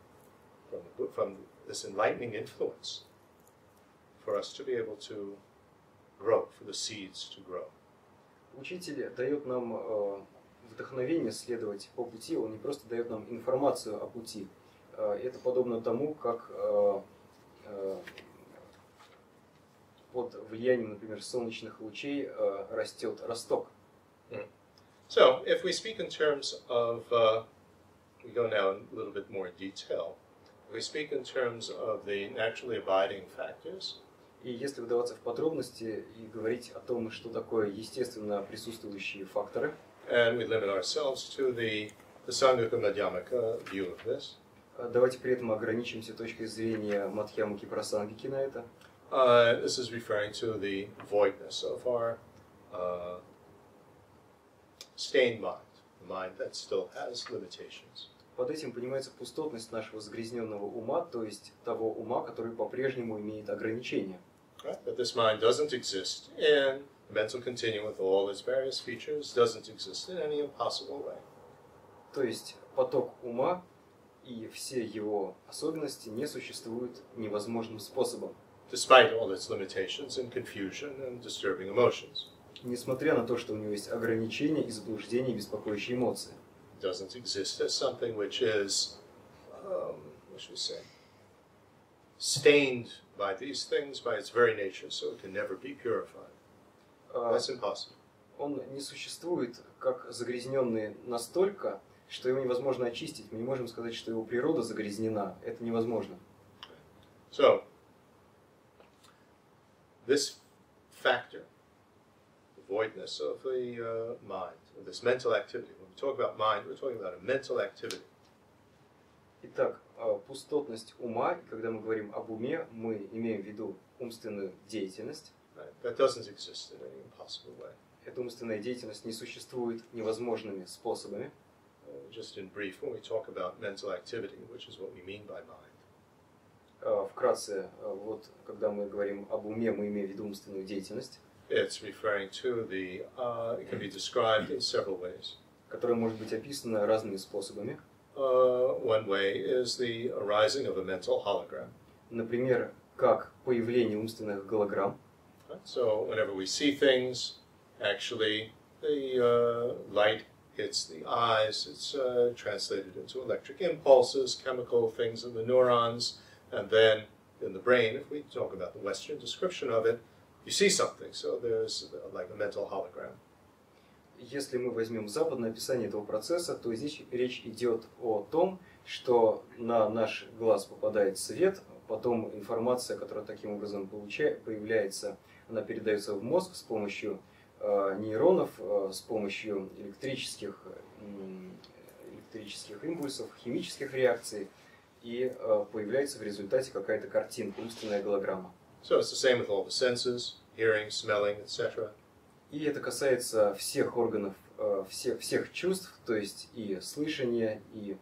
from this enlightening influence for us to be able to grow, for the seeds to grow. Учитель дает нам вдохновение следовать по пути, он не просто дает нам информацию о пути. Это подобно тому, как под влиянием, например, солнечных лучей растет росток. So, if we speak in terms of, we go now in a little bit more detail, if we speak in terms of the naturally abiding factors, И если вдаваться в подробности и говорить о том, что такое естественно присутствующие факторы, and we limit ourselves to the Sangha Madhyamaka view of this, давайте при этом ограничимся точкой зрения Мадхьямаки Прасангики на это. this is referring to the voidness of our stained mind, the mind that still has limitations. Под этим понимается пустотность нашего загрязненного ума, то есть того ума, который по-прежнему имеет ограничения. Right? That this mind doesn't exist in the mental continuum with all its various features, doesn't exist in any impossible way. То есть поток ума и все его особенности не существуют невозможным способом. Despite all its limitations and confusion and disturbing emotions. Несмотря на то, что у него есть ограничения и заблуждения, беспокоящие эмоции. It doesn't exist as something which is, what should we say, stained by these things by its very nature, so it can never be purified. That's impossible. Он не существует как загрязненный настолько, что его невозможно очистить. Мы не можем сказать, что его природа загрязнена. Это невозможно. So, this factor, the voidness of the mind, this mental activity, when we talk about mind, we're talking about a mental activity. Итак, пустотность ума, и когда мы говорим об уме, мы имеем в виду умственную деятельность. Right? That doesn't exist in any impossible way. Эта умственная деятельность не существует невозможными способами. Just in brief, when we talk about mental activity, which is what we mean by mind. Вкратце, вот когда мы говорим об уме, мы имеем в виду умственную деятельность. It's referring to the, it can be described in several ways. Которая может быть описана разными способами. One way is the arising of a mental hologram. Например, как появление умственных голограмм. So whenever we see things, actually the light hits the eyes, it's translated into electric impulses, chemical things in the neurons, and then in the brain, if we talk about the Western description of it, you see something, so there's like a mental hologram. Если мы возьмем западное описание этого процесса, то здесь речь идет о том, что на наш глаз попадает свет, потом информация, которая таким образом появляется, она передается в мозг с помощью нейронов, с помощью электрических импульсов, химических реакций, и появляется в результате какая-то картинка, умственная голограмма. So it's the same with all the senses, hearing, smelling, etc. И это касается всех органов, всех чувств, то есть и слышания, и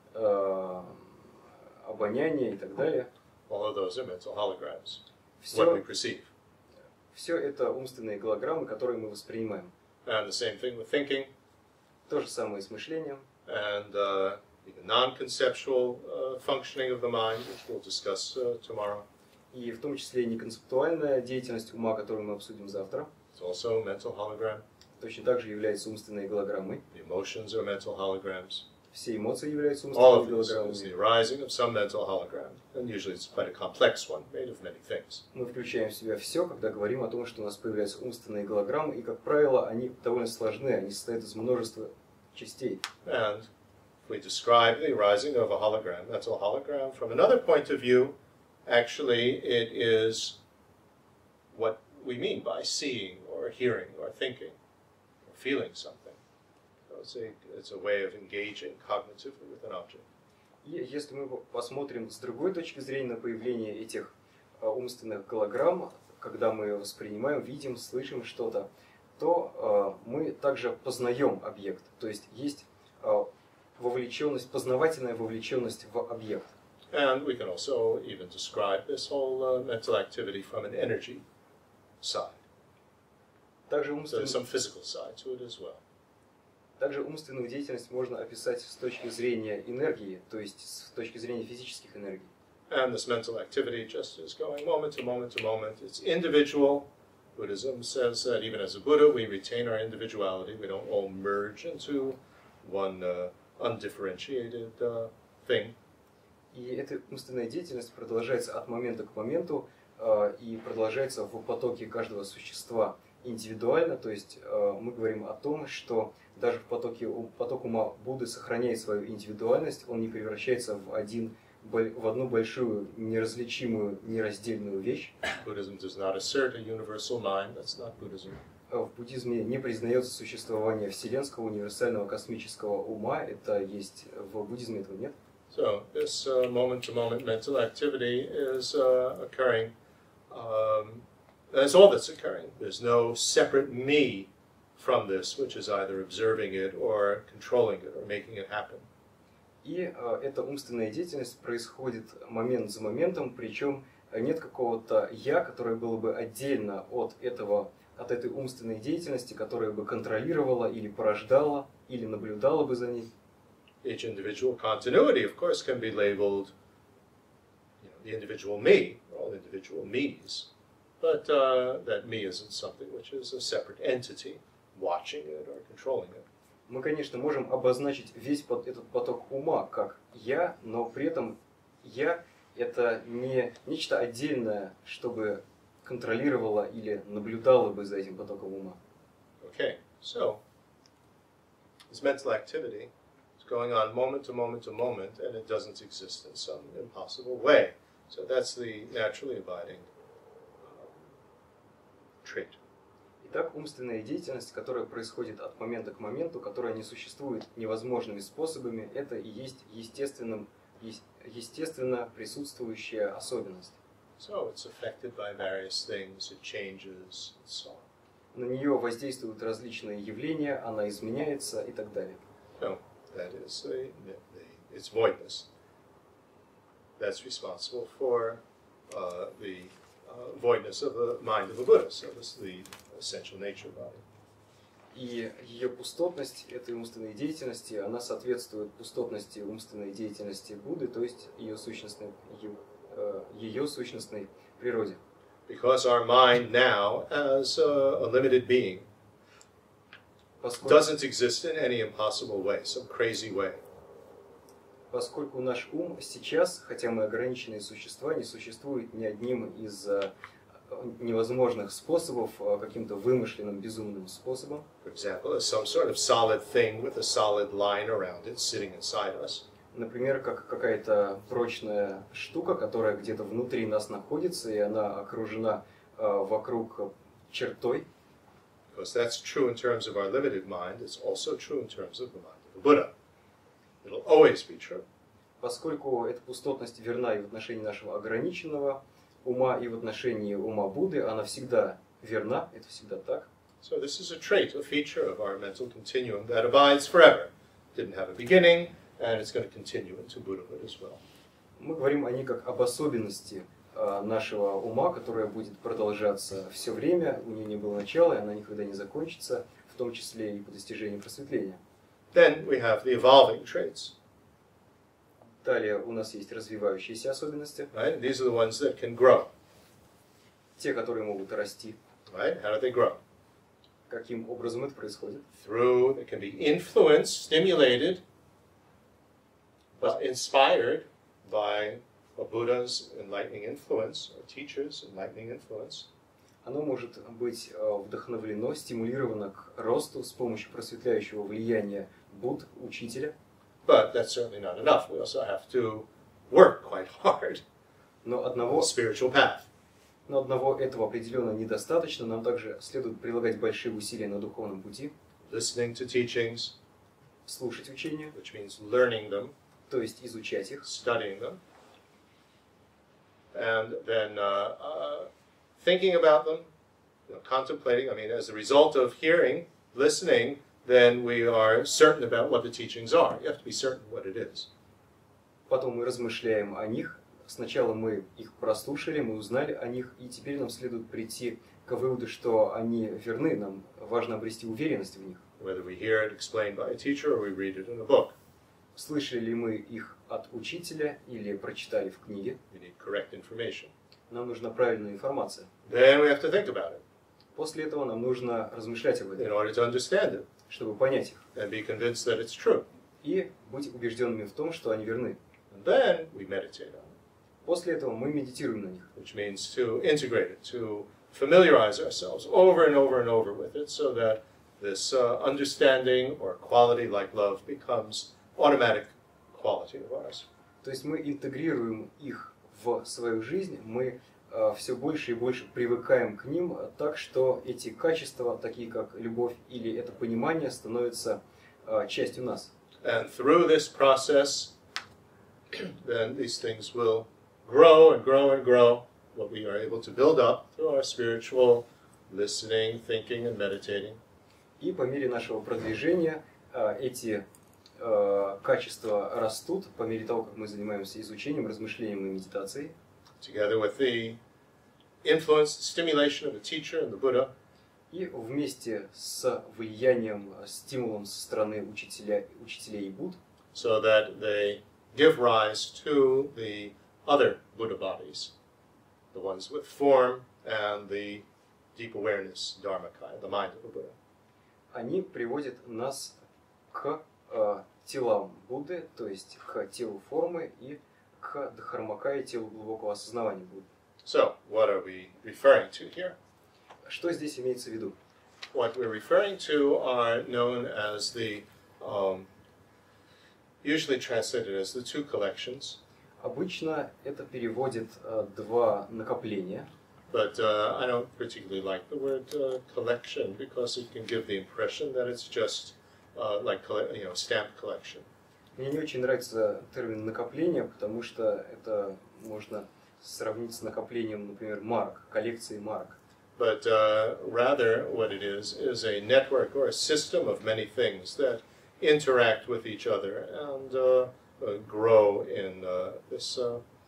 обоняния и так далее. All of those are mental holograms, what we perceive. Все это умственные голограммы, которые мы воспринимаем. And the same thing with thinking. То же самое и с мышлением. And the non-conceptual functioning of the mind, which we'll discuss tomorrow. И в том числе и неконцептуальная деятельность ума, которую мы обсудим завтра. It's also a mental hologram. Точно так же является умственной голограммой. The emotions are mental holograms. Все эмоции являются All умственными of this is голограммами. the arising of some mental hologram, and usually it's quite a complex one, made of many things. Мы включаем в себя все, когда говорим о том, что у нас появляются умственные голограммы, и, как правило, они довольно сложны, они состоят из множества частей. And if we describe the arising of a hologram, mental hologram, from another point of view, actually it is what we mean by seeing or hearing or thinking or feeling something. So it's a way of engaging cognitively with an object. И если мы посмотрим с другой точки зрения на появление этих умственных голограмм, когда мы воспринимаем, видим, слышим что-то, то мы также познаем объект. То есть есть вовлеченность, познавательная вовлеченность в объект. And we can also even describe this whole mental activity from an energy side. Также So there's some physical side to it as well. Также умственную деятельность можно описать с точки зрения энергии, то есть с точки зрения физических энергий. And this mental activity just is going moment to moment to moment. It's individual, Buddhism says that even as a Buddha, we retain our individuality. We don't all merge into one undifferentiated thing. И эта умственная деятельность продолжается от момента к моменту и продолжается в потоке каждого существа индивидуально. То есть мы говорим о том, что даже поток ума Будды сохраняет свою индивидуальность, он не превращается в одну большую, неразличимую, нераздельную вещь. Buddhism does not assert a universal mind. That's not Buddhism. В буддизме не признается существование вселенского универсального космического ума. Это есть в буддизме, этого нет. So this moment-to-moment mental activity is occurring. That's all that's occurring. There's no separate me from this, which is either observing it or controlling it or making it happen. И эта умственная деятельность происходит момент за моментом, причем нет какого-то «я», которое было бы отдельно от этой умственной деятельности, которая бы контролировала или порождала, или наблюдала бы за ней. Each individual continuity, of course, can be labeled, the individual me, all individual me's, but that me isn't something which is a separate entity watching it or controlling it. Мы, конечно, можем обозначить весь этот поток ума как «я», но при этом «я» — это не нечто отдельное, чтобы контролировало или наблюдало бы за этим потоком ума. Okay, so this mental activity is going on moment to moment to moment, and it doesn't exist in some impossible way. So that's the naturally abiding trait. Итак, умственная деятельность, которая происходит от момента к моменту, которая не существует невозможными способами, это и есть естественно присутствующая особенность. So it's affected by various things, it changes, and so on. На нее воздействуют различные явления, она изменяется и так далее. So that is its voidness. That's responsible for the voidness of the mind of a Buddha. So this is the essential nature of body. И ее пустотность этой умственной деятельности, она соответствует пустотности умственной деятельности Будды, то есть ее сущностной природе. Because our mind now, as a limited being, doesn't exist in any impossible way, some crazy way. Поскольку наш ум сейчас, хотя мы ограниченные существа, не существует ни одним из невозможных способов, каким-то вымышленным, безумным способом. For example, as some sort of solid thing with a solid line around it sitting inside us. Например, как какая-то прочная штука, которая где-то внутри нас находится, и она окружена вокруг чертой. Because that's true in terms of our limited mind, it's also true in terms of the mind of a Buddha. It'll always be true. Поскольку эта пустотность верна и в отношении нашего ограниченного ума, и в отношении ума Будды, она всегда верна, это всегда так. So this is a trait, a feature of our mental continuum that abides forever. Didn't have a beginning, and it's going to continue into Buddhahood as well. Мы говорим о ней как об особенности нашего ума, которая будет продолжаться все время, у нее не было начала, и она никогда не закончится, в том числе и по достижению просветления. Then we have the evolving traits. Далее у нас есть развивающиеся особенности. Right? These are the ones that can grow. Те, которые могут расти. Right? How do they grow? Каким образом это происходит? They can be influenced, stimulated, inspired by a Buddha's enlightening influence, or teacher's enlightening influence. Оно может быть вдохновлено, стимулировано к росту с помощью просветляющего влияния Будд, учителя. But that's certainly not enough. We also have to work quite hard Но on одного the spiritual path. этого определенно недостаточно. Нам также следует прилагать большие усилия на духовном пути. Listening to teachings, Слушать учения, which means learning them, то есть изучать их. studying them, and then thinking about them, contemplating. I mean, as a result of hearing, listening, then we are certain about what the teachings are. You have to be certain what it is. Потом мы размышляем о них. Сначала мы их прослушали, мы узнали о них, и теперь нам следует прийти к выводу, что они верны. Нам важно обрести уверенность в них. Whether we hear it explained by a teacher or we read it in a book. Слышали ли мы их от учителя или прочитали в книге? We need correct information. Нам нужна правильная информация. Then we have to think about it. После этого нам нужно размышлять об in этом, order to understand it чтобы понять их, and be convinced that it's true. и быть убежденными в том, что они верны. And then we meditate on it, После этого мы медитируем на них, which means to integrate it, to familiarize ourselves over and over and over with it so that this understanding or quality like love becomes automatic quality of ours. То есть мы интегрируем их в свою жизнь, мы все больше и больше привыкаем к ним, так что эти качества, такие как любовь или это понимание, становятся частью нас. And through this process, then these things will grow and grow and grow. What we are able to build up through our spiritual listening, thinking, and meditating. И по мере нашего продвижения эти качества растут, по мере того, как мы занимаемся изучением, размышлением и медитацией. Together with the influence, stimulation of the teacher and the Buddha, И вместе с влиянием, стимулом со стороны учителей и Будд, so that they give rise to the other Buddha bodies, the ones with form and the deep awareness, Dharmakaya, the mind of the Buddha. они приводят нас к телам Будды, то есть к телу формы и к Дхармакае, телу глубокого осознавания Будды. So, what are we referring to here? Что здесь имеется в виду? What we're referring to are known as the, usually translated as the two collections, Обычно это переводит два накопления, but I don't particularly like the word collection because it can give the impression that it's just like stamp collection. Мне не очень нравится термин накопление, потому что это можно сравнить с накоплением, например, марок, коллекцией марок. But rather, what it is a network or a system of many things that interact with each other and grow in this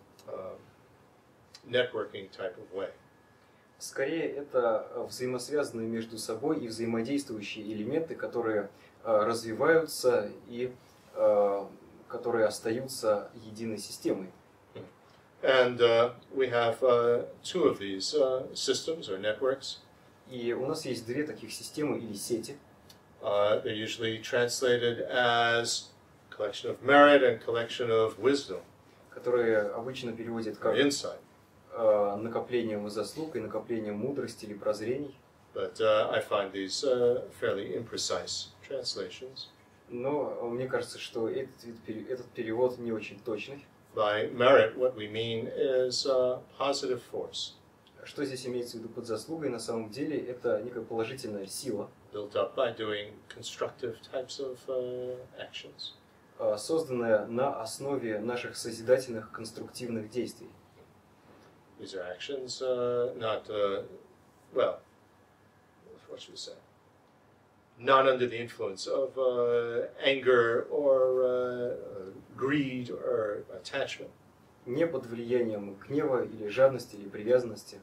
networking type of way. Скорее, это взаимосвязанные между собой и взаимодействующие элементы, которые развиваются и которые остаются единой системой. And we have two of these systems or networks. И у нас есть две таких системы или сети. They're usually translated as collection of merit and collection of wisdom, Которые обычно переводят or как insight. накоплением заслуг и накоплением мудрости или прозрений. But I find these fairly imprecise translations. Но мне кажется, что этот перевод не очень точный. By merit, what we mean is positive force, Что здесь имеется в виду под заслугой? На самом деле это некая положительная сила, built up by doing constructive types of actions. созданная на основе наших созидательных конструктивных действий. These are actions not, well, what should we say? Not under the influence of anger or greed or attachment. Не под влиянием гнева или жадности или привязанности.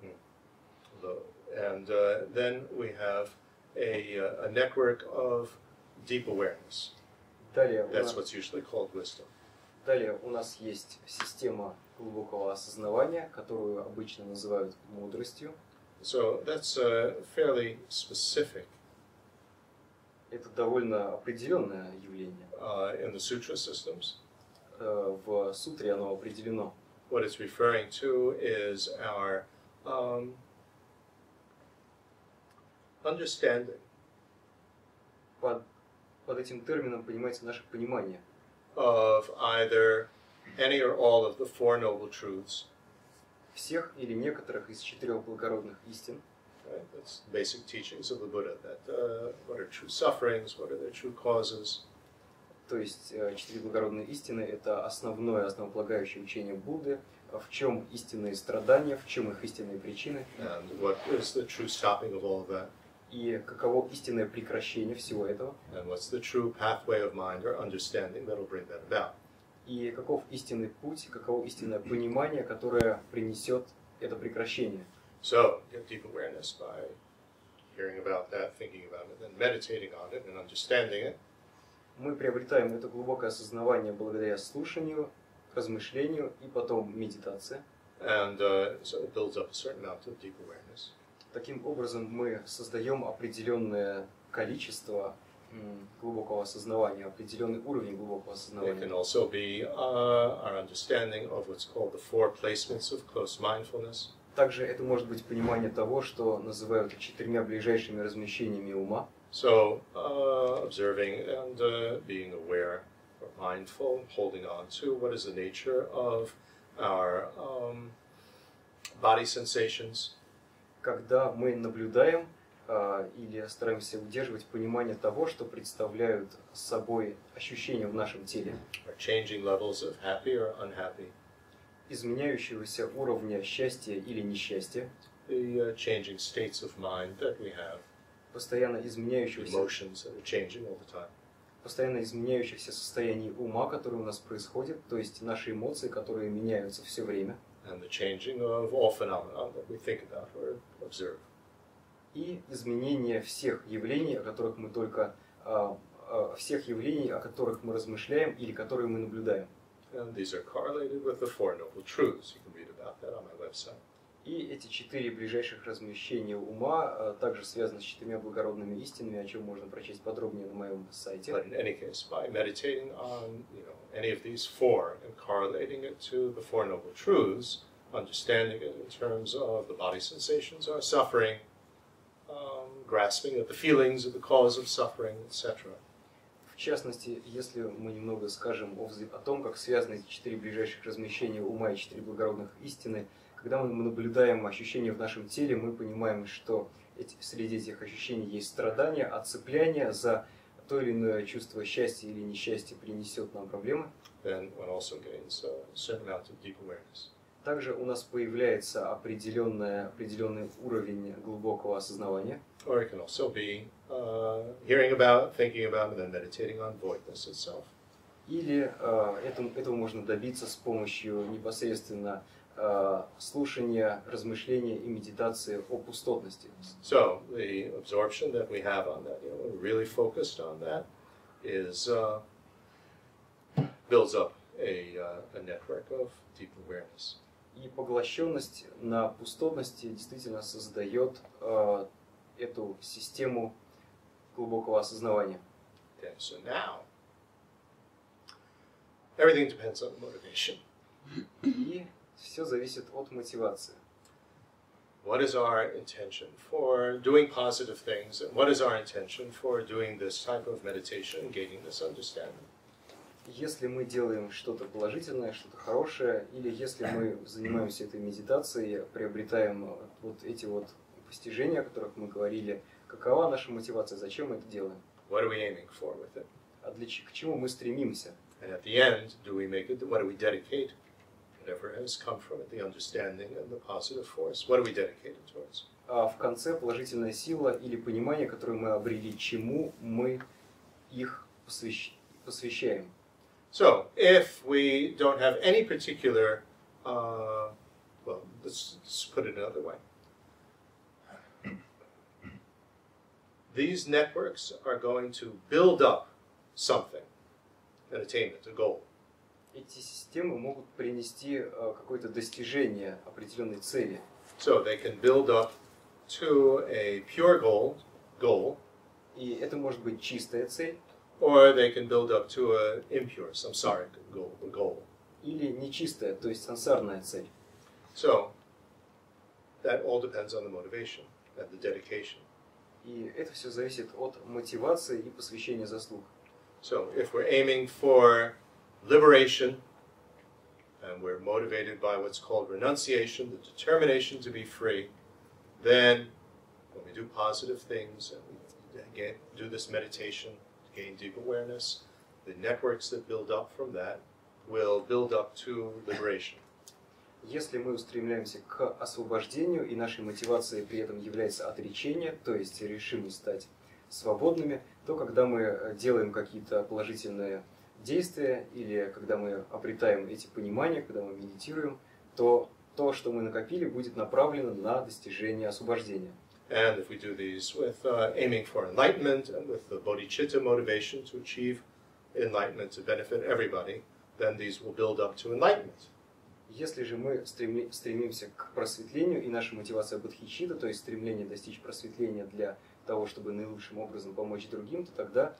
And then we have a network of deep awareness. That's what's usually called wisdom. Далее у нас есть система глубокого осознавания, которую обычно называют мудростью. So that's fairly specific. Это довольно определенное явление. In the sutra systems. В сутре оно определено. What it's referring to is our understanding. Под этим термином понимается наше понимание Of either any or all of the Four Noble Truths. Всех или некоторых из четырех благородных истин. Right? That's basic teachings of the Buddha. That what are true sufferings? What are their true causes? То есть четыре благородные истины – это основное, основополагающее учение Будды. В чем истинные страдания, в чем их истинные причины. And what is the true stopping of all of that? И каково истинное прекращение всего этого. And what's the true pathway of mind or understanding that'll bring that about? И каков истинный путь, каково истинное понимание, которое принесет это прекращение. So, get deep awareness by hearing about that, thinking about it, and meditating on it and understanding it. Мы приобретаем это глубокое осознавание благодаря слушанию, размышлению и потом медитации. And so it builds up a certain amount of deep awareness. Таким образом, мы создаем определенное количество глубокого осознавания, определенный уровень глубокого It осознавания. can also be our understanding of what's called the four placements of close mindfulness. Также это может быть понимание того, что называют 4 ближайшими размещениями ума. So, observing and being aware or mindful, holding on to what is the nature of our body sensations. Когда мы наблюдаем или стараемся удерживать понимание того, что представляют собой ощущения в нашем теле, Our changing levels of happy or unhappy, изменяющегося уровня счастья или несчастья, the changing states of mind that we have, постоянно the изменяющихся emotions that are changing all the time. постоянно изменяющихся состояний ума, которые у нас происходят, то есть наши эмоции, которые меняются все время, And the changing of all phenomena that we think about or observe. и изменение всех явлений, о которых мы всех явлений, о которых мы размышляем или которые мы наблюдаем. And these are correlated with the Four Noble Truths. You can read about that on my website. И эти 4 ближайших размещения ума также связаны с 4 благородными истинами, о чем можно прочесть подробнее на моем сайте. But in any case, by meditating on any of these four and correlating it to the Four Noble Truths, understanding it in terms of the body sensations are suffering, grasping at the feelings of the cause of suffering, etc. В частности, если мы немного скажем о том, как связаны эти 4 ближайших размещения ума и 4 благородных истины, когда мы наблюдаем ощущения в нашем теле, мы понимаем, что среди этих ощущений есть страдания, отцепление за то или иное чувство счастья или несчастья принесет нам проблемы. Then one also gains a certain amount of deep awareness. Также у нас появляется определенный уровень глубокого осознавания. Or it can also be hearing about, thinking about, and then meditating on voidness itself. Или этого можно добиться с помощью непосредственно слушания, размышления и медитации о пустотности. So the absorption that we have on that, we're really focused on that, is builds up a network of deep awareness. И поглощенность на пустотности действительно создает эту систему глубокого осознавания. Okay, so now everything depends on motivation. И все зависит от мотивации. What is our intention for doing positive things, and what is our intention for doing this type of meditation and gaining this understanding? Если мы делаем что-то положительное, что-то хорошее, или если мы занимаемся этой медитацией, приобретаем вот эти вот постижения, о которых мы говорили, какова наша мотивация, зачем мы это делаем? What are we aiming for with it? К чему мы стремимся? And at the end, do we make it? What do we dedicate? Whatever has come from it, the understanding and the positive force. What are we dedicated towards? А в конце положительная сила или понимание, которое мы обрели, чему мы их посвящаем. So, if we don't have any particular, well, let's put it another way. These networks are going to build up something, an attainment, a goal. Эти системы могут принести какое-то достижение определенной цели. So they can build up to a pure goal, И это может быть чистая цель, or they can build up to an impure, samsaric goal. или нечистая, то есть сансарная цель. So that all depends on the motivation and the dedication. И это все зависит от мотивации и посвящения заслуг. So if we're aiming for liberation, and we're motivated by what's called renunciation, the determination to be free, then when we do positive things and we do this meditation to gain deep awareness, the networks that build up from that will build up to liberation. Если мы устремляемся к освобождению, и нашей мотивацией при этом является отречение, то есть решимость стать свободными, то когда мы делаем какие-то положительные действия, или когда мы обретаем эти понимания, когда мы медитируем, то то, что мы накопили, будет направлено на достижение освобождения. And if we do these with aiming for enlightenment and with the bodhicitta motivation to achieve enlightenment to benefit everybody, then these will build up to enlightenment. Если же мы стремимся к просветлению, и наша мотивация бодхичитта, то есть стремление достичь просветления для того, чтобы наилучшим образом помочь другим, то тогда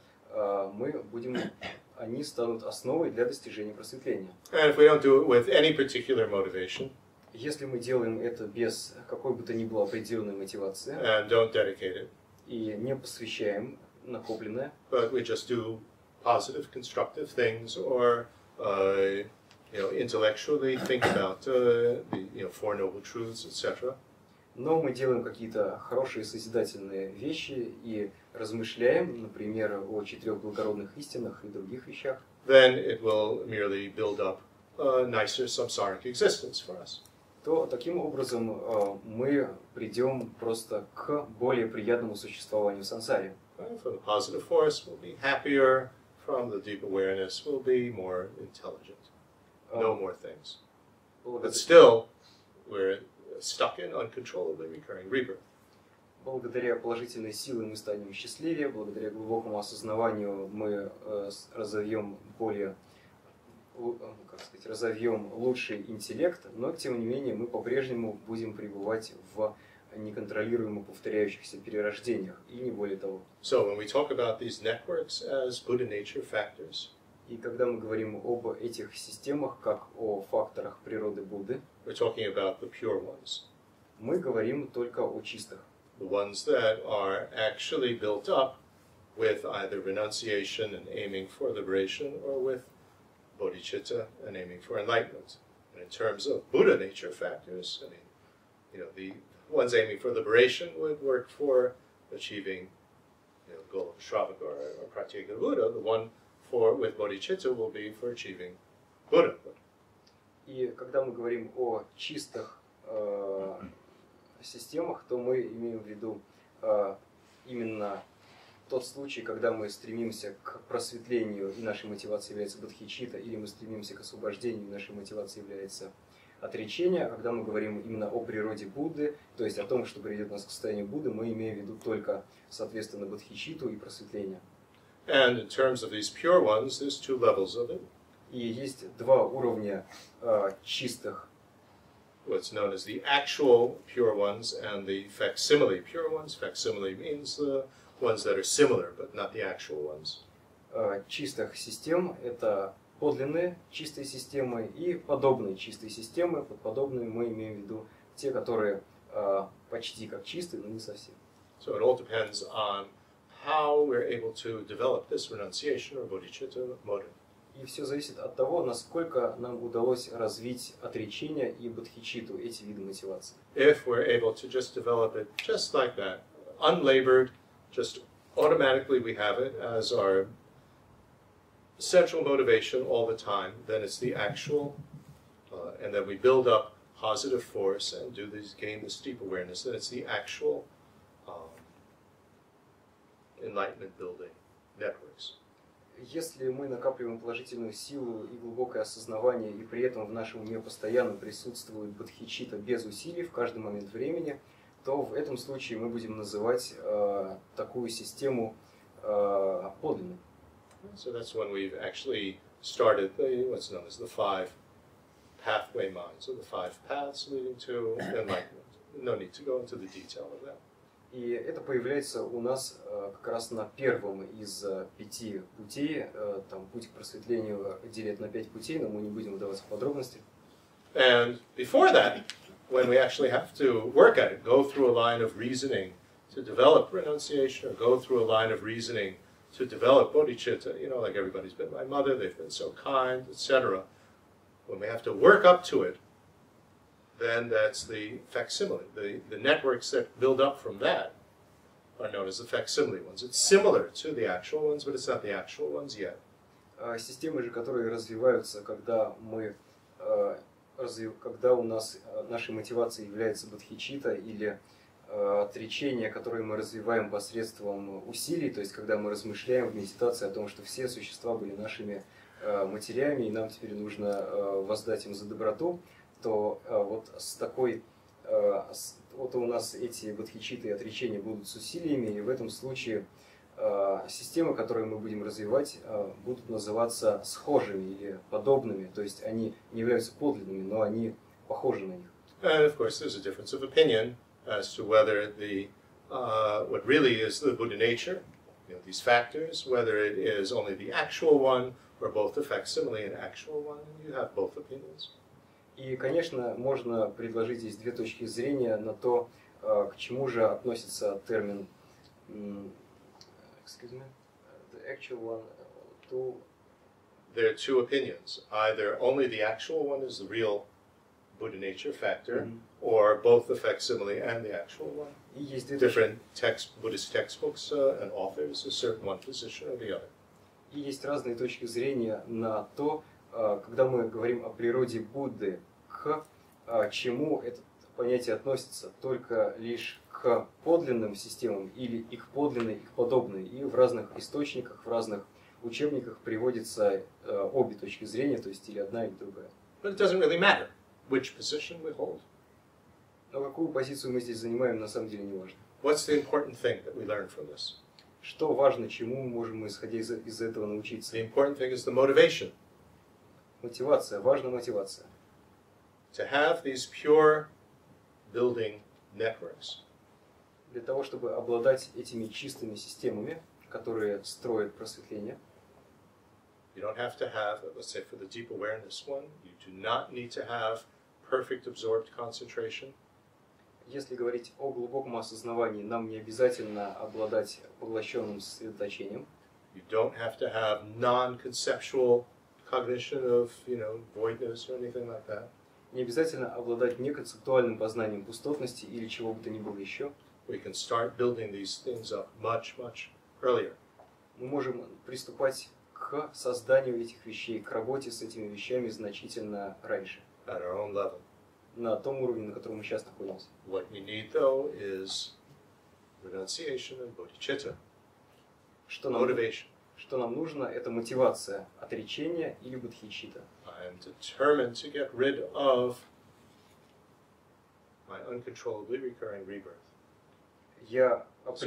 они станут основой для достижения просветления. And if we don't do it with any particular motivation, Если мы делаем это без какой бы то ни было определенной мотивации and don't dedicate it, и не посвящаем накопленное, but we just do positive, constructive things, or intellectually think about the Four Noble Truths, etc., но мы делаем какие-то хорошие созидательные вещи и размышляем, например, о 4 благородных истинах и других вещах, then it will merely build up a nicer samsaric existence for us. то таким образом мы придем просто к более приятному существованию в сансаре. From the positive force, we'll be happier. From the deep awareness, we'll be more intelligent. No more things. But still, we're stuck in uncontrollably recurring rebirth. Благодаря положительной силе мы станем счастливее, благодаря глубокому осознаванию мы разовьем лучший интеллект, но тем не менее мы по-прежнему будем пребывать в неконтролируемо повторяющихся перерождениях, и не более того. So when we talk about these networks as Buddha nature factors, И когда мы говорим об этих системах как о факторах природы Будды, we're talking about the pure ones, мы говорим только о чистых. the ones that are actually built up with either renunciation and aiming for liberation, or with bodhicitta and aiming for enlightenment. And in terms of Buddha nature factors, the ones aiming for liberation would work for achieving the goal of Shravaka or Pratyeka Buddha. The one with bodhicitta will be for achieving Buddhahood. И когда мы говорим о чистых системах, то мы имеем в виду именно тот случай, когда мы стремимся к просветлению, и нашей мотивацией является бодхичитта, или мы стремимся к освобождению, и нашей мотивацией является отречение. А когда мы говорим именно о природе Будды, то есть о том, что приведет нас к состоянию Будды, мы имеем в виду только, соответственно, бодхичитту и просветление. And in terms of these pure ones, there's two levels of it. И есть два уровня чистых. What's known as the actual pure ones and the facsimile pure ones. Facsimile means the ones that are similar, but not the actual ones. Чистых систем – это подлинные чистые системы и подобные чистые системы. Под подобными мы имеем в виду те, которые почти как чистые, но не совсем. So it all depends on how we're able to develop this renunciation or bodhicitta motive. И все зависит от того, насколько нам удалось развить отречение и бодхичитту, эти виды мотивации. If we're able to just develop it just like that, unlabored, just automatically we have it as our central motivation all the time, then it's the actual, and then we build up positive force and gain this deep awareness, then it's the actual enlightenment building networks. Если мы накапливаем положительную силу и глубокое осознавание, и при этом в нашем уме постоянно присутствует бодхичитта без усилий в каждый момент времени, то в этом случае мы будем называть такую систему подлинной. So that's when we've actually started what's known as the 5 pathway minds, so the 5 paths leading to enlightenment. No need to go into the detail of that. И это появляется у нас как раз на первом из 5 путей. Там путь к просветлению делят на 5 путей, но мы не будем вдаваться в подробности. And before that, when we actually have to work at it, go through a line of reasoning to develop renunciation, or go through a line of reasoning to develop bodhicitta, like everybody's been my mother, they've been so kind, etc. When we have to work up to it, then that's the facsimile. The networks that build up from that are known as the facsimile ones. It's similar to the actual ones, but it's not the actual ones yet. Системы же, которые развиваются, когда у нас нашей мотивацией является бодхичитта или отречение, которое мы развиваем посредством усилий, то есть когда мы размышляем в медитации о том, что все существа были нашими матерями, и нам теперь нужно воздать им за доброту, то вот у нас эти бодхичитты и отречения будут с усилиями, и в этом случае системы, которые мы будем развивать, будут называться схожими или подобными, то есть они не являются подлинными, но они похожи на них. And of course, there's a difference of opinion as to whether what really is the Buddha nature, these factors, whether it is only the actual one or both the facsimile and actual one, and you have both opinions. И, конечно, можно предложить здесь две точки зрения на то, к чему же относится термин excuse me, the actual one to... There are two opinions. Either only the actual one is the real Buddha nature factor, or both the facsimile and the actual one. И есть Different Buddhist textbooks and authors assert one position or the other. И есть разные точки зрения на то, когда мы говорим о природе Будды, к чему это понятие относится, только лишь к подлинным системам или и к подлинной, и к подобной. И в разных источниках, в разных учебниках приводятся обе точки зрения, то есть или одна, или другая. But it doesn't really matter which position we hold. Но какую позицию мы здесь занимаем, на самом деле не важно. What's the important thing that we learn from this? Что важно, чему мы можем, исходя из этого, научиться? The important thing is the motivation. Мотивация, важна мотивация. To have these pure building networks. Для того, чтобы обладать этими чистыми системами, которые строят просветление. You don't have to have, let's say for the deep awareness one, you do not need to have perfect absorbed concentration. Если говорить о глубоком осознавании, нам не обязательно обладать поглощенным сосредоточением. You don't have to have non-conceptual cognition of, voidness or anything like that. Не обязательно обладать неконцептуальным познанием пустотности или чего бы то ни было еще. We can start building these things up much, much earlier. Мы можем приступать к созданию этих вещей, к работе с этими вещами значительно раньше. At our own level. На том уровне, на котором мы сейчас находимся. What we need, though, is renunciation and bodhicitta. Motivation. Что нам нужно, это мотивация, отречение или бодхичитта. I am determined to get rid of my uncontrollably recurring rebirth. Я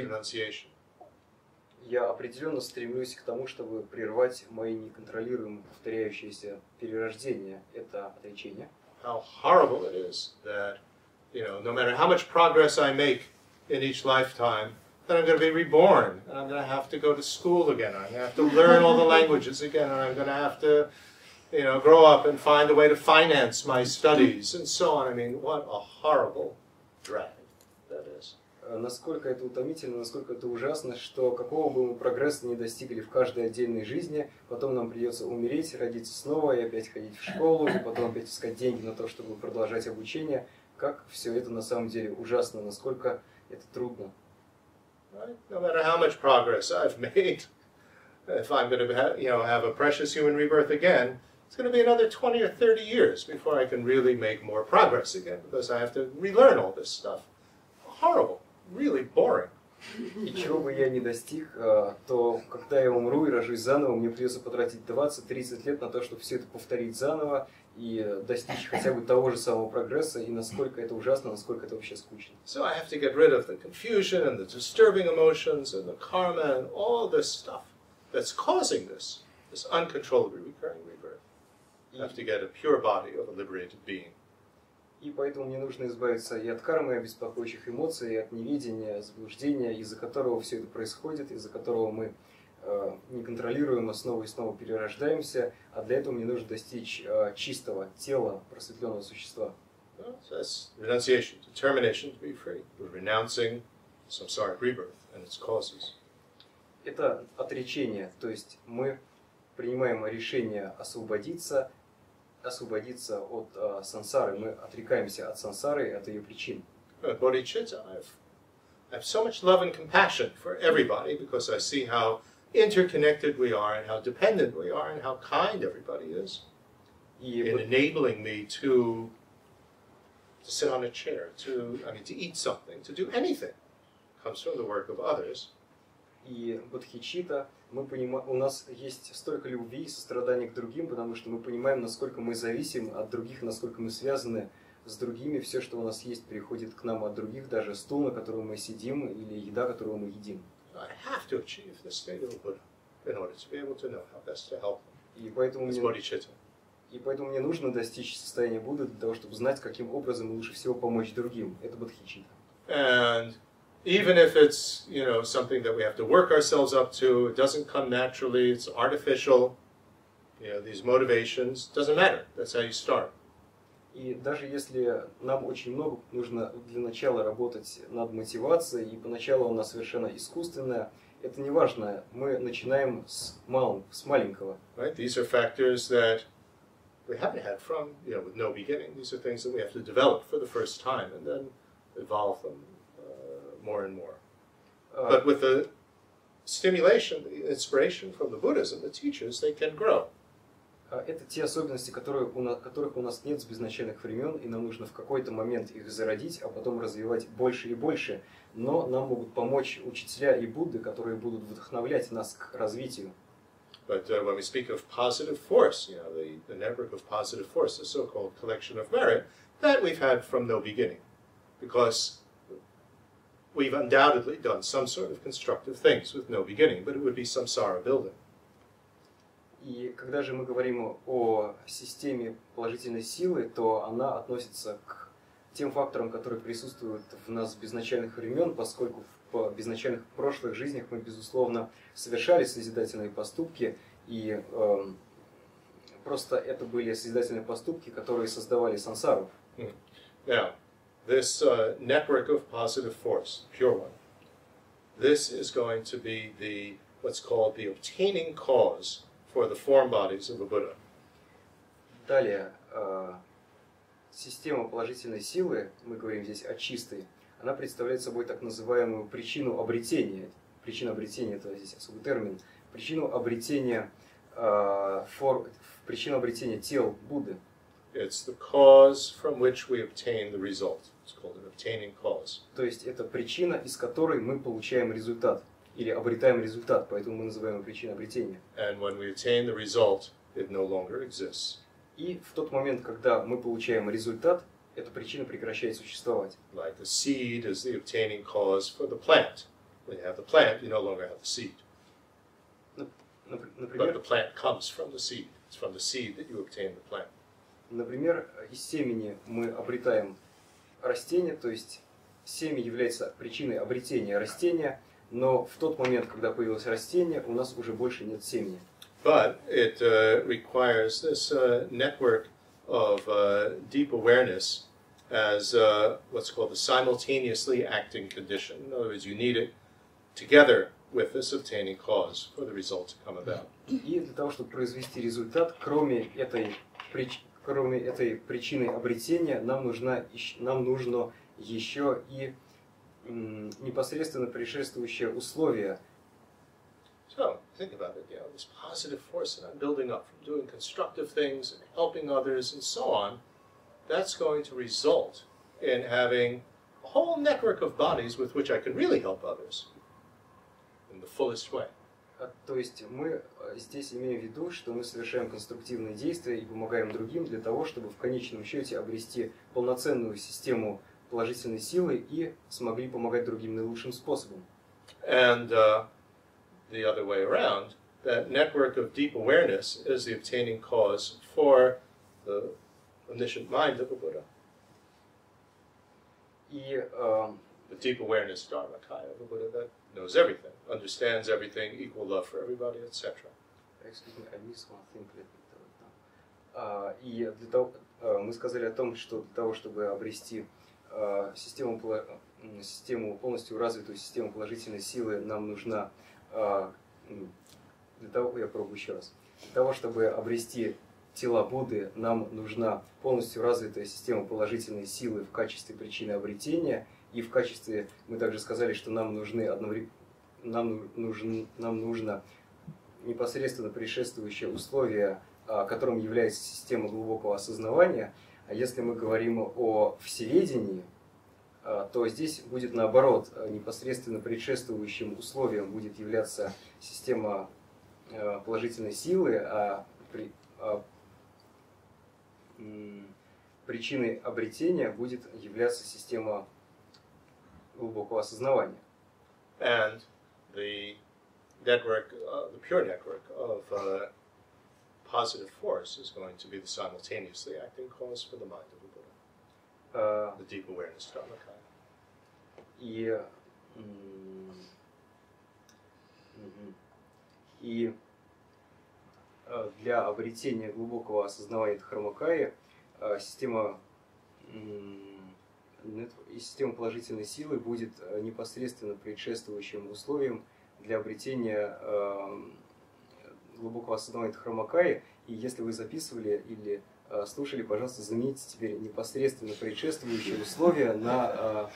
renunciation. определенно стремлюсь к тому, чтобы прервать мои неконтролируемые повторяющиеся перерождения. Это отречение. How horrible it is that, no matter how much progress I make in each lifetime, then I'm going to be reborn, and I'm going to have to go to school again. I'm going to have to learn all the languages again, and I'm going to have to, grow up and find a way to finance my studies, and so on. I mean, what a horrible drag that is. Насколько это утомительно, насколько это ужасно, что какого бы мы прогресса не достигли в каждой отдельной жизни, потом нам придется умереть, родиться снова и опять ходить в школу, и потом опять искать деньги на то, чтобы продолжать обучение. Как все это на самом деле ужасно, насколько это трудно. Right? No matter how much progress I've made, if I'm going to have a precious human rebirth again, it's going to be another 20 or 30 years before I can really make more progress again, because I have to relearn all this stuff. Horrible. Really boring. И чего бы я ни достиг, то когда я умру и рожусь заново, мне придется потратить 20-30 лет на то, чтобы все это повторить заново и достичь хотя бы того же самого прогресса, и насколько это ужасно, насколько это вообще скучно. So I have to get rid of the confusion and the disturbing emotions and the karma and all this stuff that's causing this uncontrollably recurring rebirth. I have to get a pure body of a liberated being. И поэтому мне нужно избавиться и от кармы, и от беспокоящих эмоций, и от неведения, заблуждения, из-за которого все это происходит, из-за которого мы неконтролируемо снова и снова перерождаемся, а для этого мне нужно достичь чистого тела просветленного существа. So that's renunciation, determination to be free. We're renouncing samsaric rebirth and its causes. Это отречение, то есть мы принимаем решение освободиться от сансары, мы отрекаемся от сансары и от ее причин. Bodhicitta, I have so much love and compassion for everybody because I see how interconnected we are and how dependent we are and how kind everybody is in enabling me to sit on a chair, to eat something, to do anything. It comes from the work of others. И бодхичитта, у нас есть столько любви и сострадания к другим, потому что мы понимаем, насколько мы зависим от других, насколько мы связаны с другими. Все, что у нас есть, приходит к нам от других, даже стул, на котором мы сидим, или еда, которую мы едим. I have to achieve the state of a Buddha in order to be able to know how best to help И поэтому as мне, bodhicitta. и поэтому мне нужно достичь состояния Будды для того, чтобы знать, каким образом лучше всего помочь другим. Это бодхичитта. And even if it's, something that we have to work ourselves up to, it doesn't come naturally, it's artificial, these motivations, doesn't matter. That's how you start. И даже если нам очень много нужно для начала работать над мотивацией, и поначалу она совершенно искусственная, это не важно. Мы начинаем с маленького. Right? These are factors that we haven't had from, with no beginning. These are things that we have to develop for the first time and then evolve them more and more. But with the stimulation, the inspiration from the Buddhism, the teachers, they can grow. Это те особенности, которых у нас нет с безначальных времен, и нам нужно в какой-то момент их зародить, а потом развивать больше и больше. Но нам могут помочь учителя и Будды, которые будут вдохновлять нас к развитию. But when we speak of positive force, the network of positive force, the so-called collection of merit, that we've had from no beginning. Because we've undoubtedly done some sort of constructive things with no beginning, but it would be samsara building. И когда же мы говорим о системе положительной силы, то она относится к тем факторам, которые присутствуют в нас с безначальных времен, поскольку в безначальных прошлых жизнях мы, безусловно, совершали созидательные поступки, и просто это были созидательные поступки, которые создавали сансару. Now, this network of positive force, pure one, this is going to be what's called the obtaining cause for the form bodies of a Buddha. Далее, система положительной силы, мы говорим здесь о чистой, она представляет собой так называемую причину обретения. Причина обретения – это здесь особый термин. Причину обретения тел Будды. It's the cause from which we obtain the result. It's called an obtaining cause. То есть это причина, из которой мы получаем результат или обретаем результат, поэтому мы называем ее причиной обретения. And when we attain the result, it no longer exists. И в тот момент, когда мы получаем результат, эта причина прекращает существовать. Like the seed is the obtaining cause for the plant. When you have the plant, you no longer have the seed. But Например, the plant comes from the seed. It's from the seed that you obtain the plant. Например, из семени мы обретаем растение, то есть семя является причиной обретения растения, но в тот момент, когда появилось растение, у нас уже больше нет семени. But it requires this network of deep awareness as what's called the simultaneously acting condition. In other words, you need it together with this obtaining cause for the result to come about. И для того, чтобы произвести результат, кроме этой причины обретения, нам нужно еще и непосредственно предшествующее условие. So, think about it, this positive force that I'm building up from doing constructive things and helping others and so on, that's going to result in having a whole network of bodies with which I can really help others in the fullest way. То есть мы здесь имеем в виду, что мы совершаем конструктивные действия и помогаем другим для того, чтобы в конечном счете обрести полноценную систему положительной силы и смогли помогать другим наилучшим способом. And the other way around, that network of deep awareness is the obtaining cause for the omniscient mind of a Buddha. И The deep awareness dharmakaya of a Buddha that knows everything, understands everything, equal love for everybody, etc. И для того, мы сказали о том, что для того, чтобы обрести полностью развитую систему положительной силы, нам нужна для того, чтобы обрести тела Будды, нам нужна полностью развитая система положительной силы в качестве причины обретения, и в качестве, мы также сказали, что нам нужно непосредственно предшествующее условие, которым является система глубокого осознавания. А если мы говорим о всеведении, то здесь будет наоборот, непосредственно предшествующим условием будет являться система положительной силы, а причиной обретения будет являться система глубокого осознавания. And the network, the pure network of positive force is going to be the simultaneously acting cause for the mind of the Buddha, the deep awareness Dharmakaya. И для обретения глубокого осознавания Дхармакаи система положительной силы будет непосредственно предшествующим условием для обретения глубокого осознавания Дхармакаи. И если вы записывали или слушали, пожалуйста, замените теперь непосредственно предшествующие условия на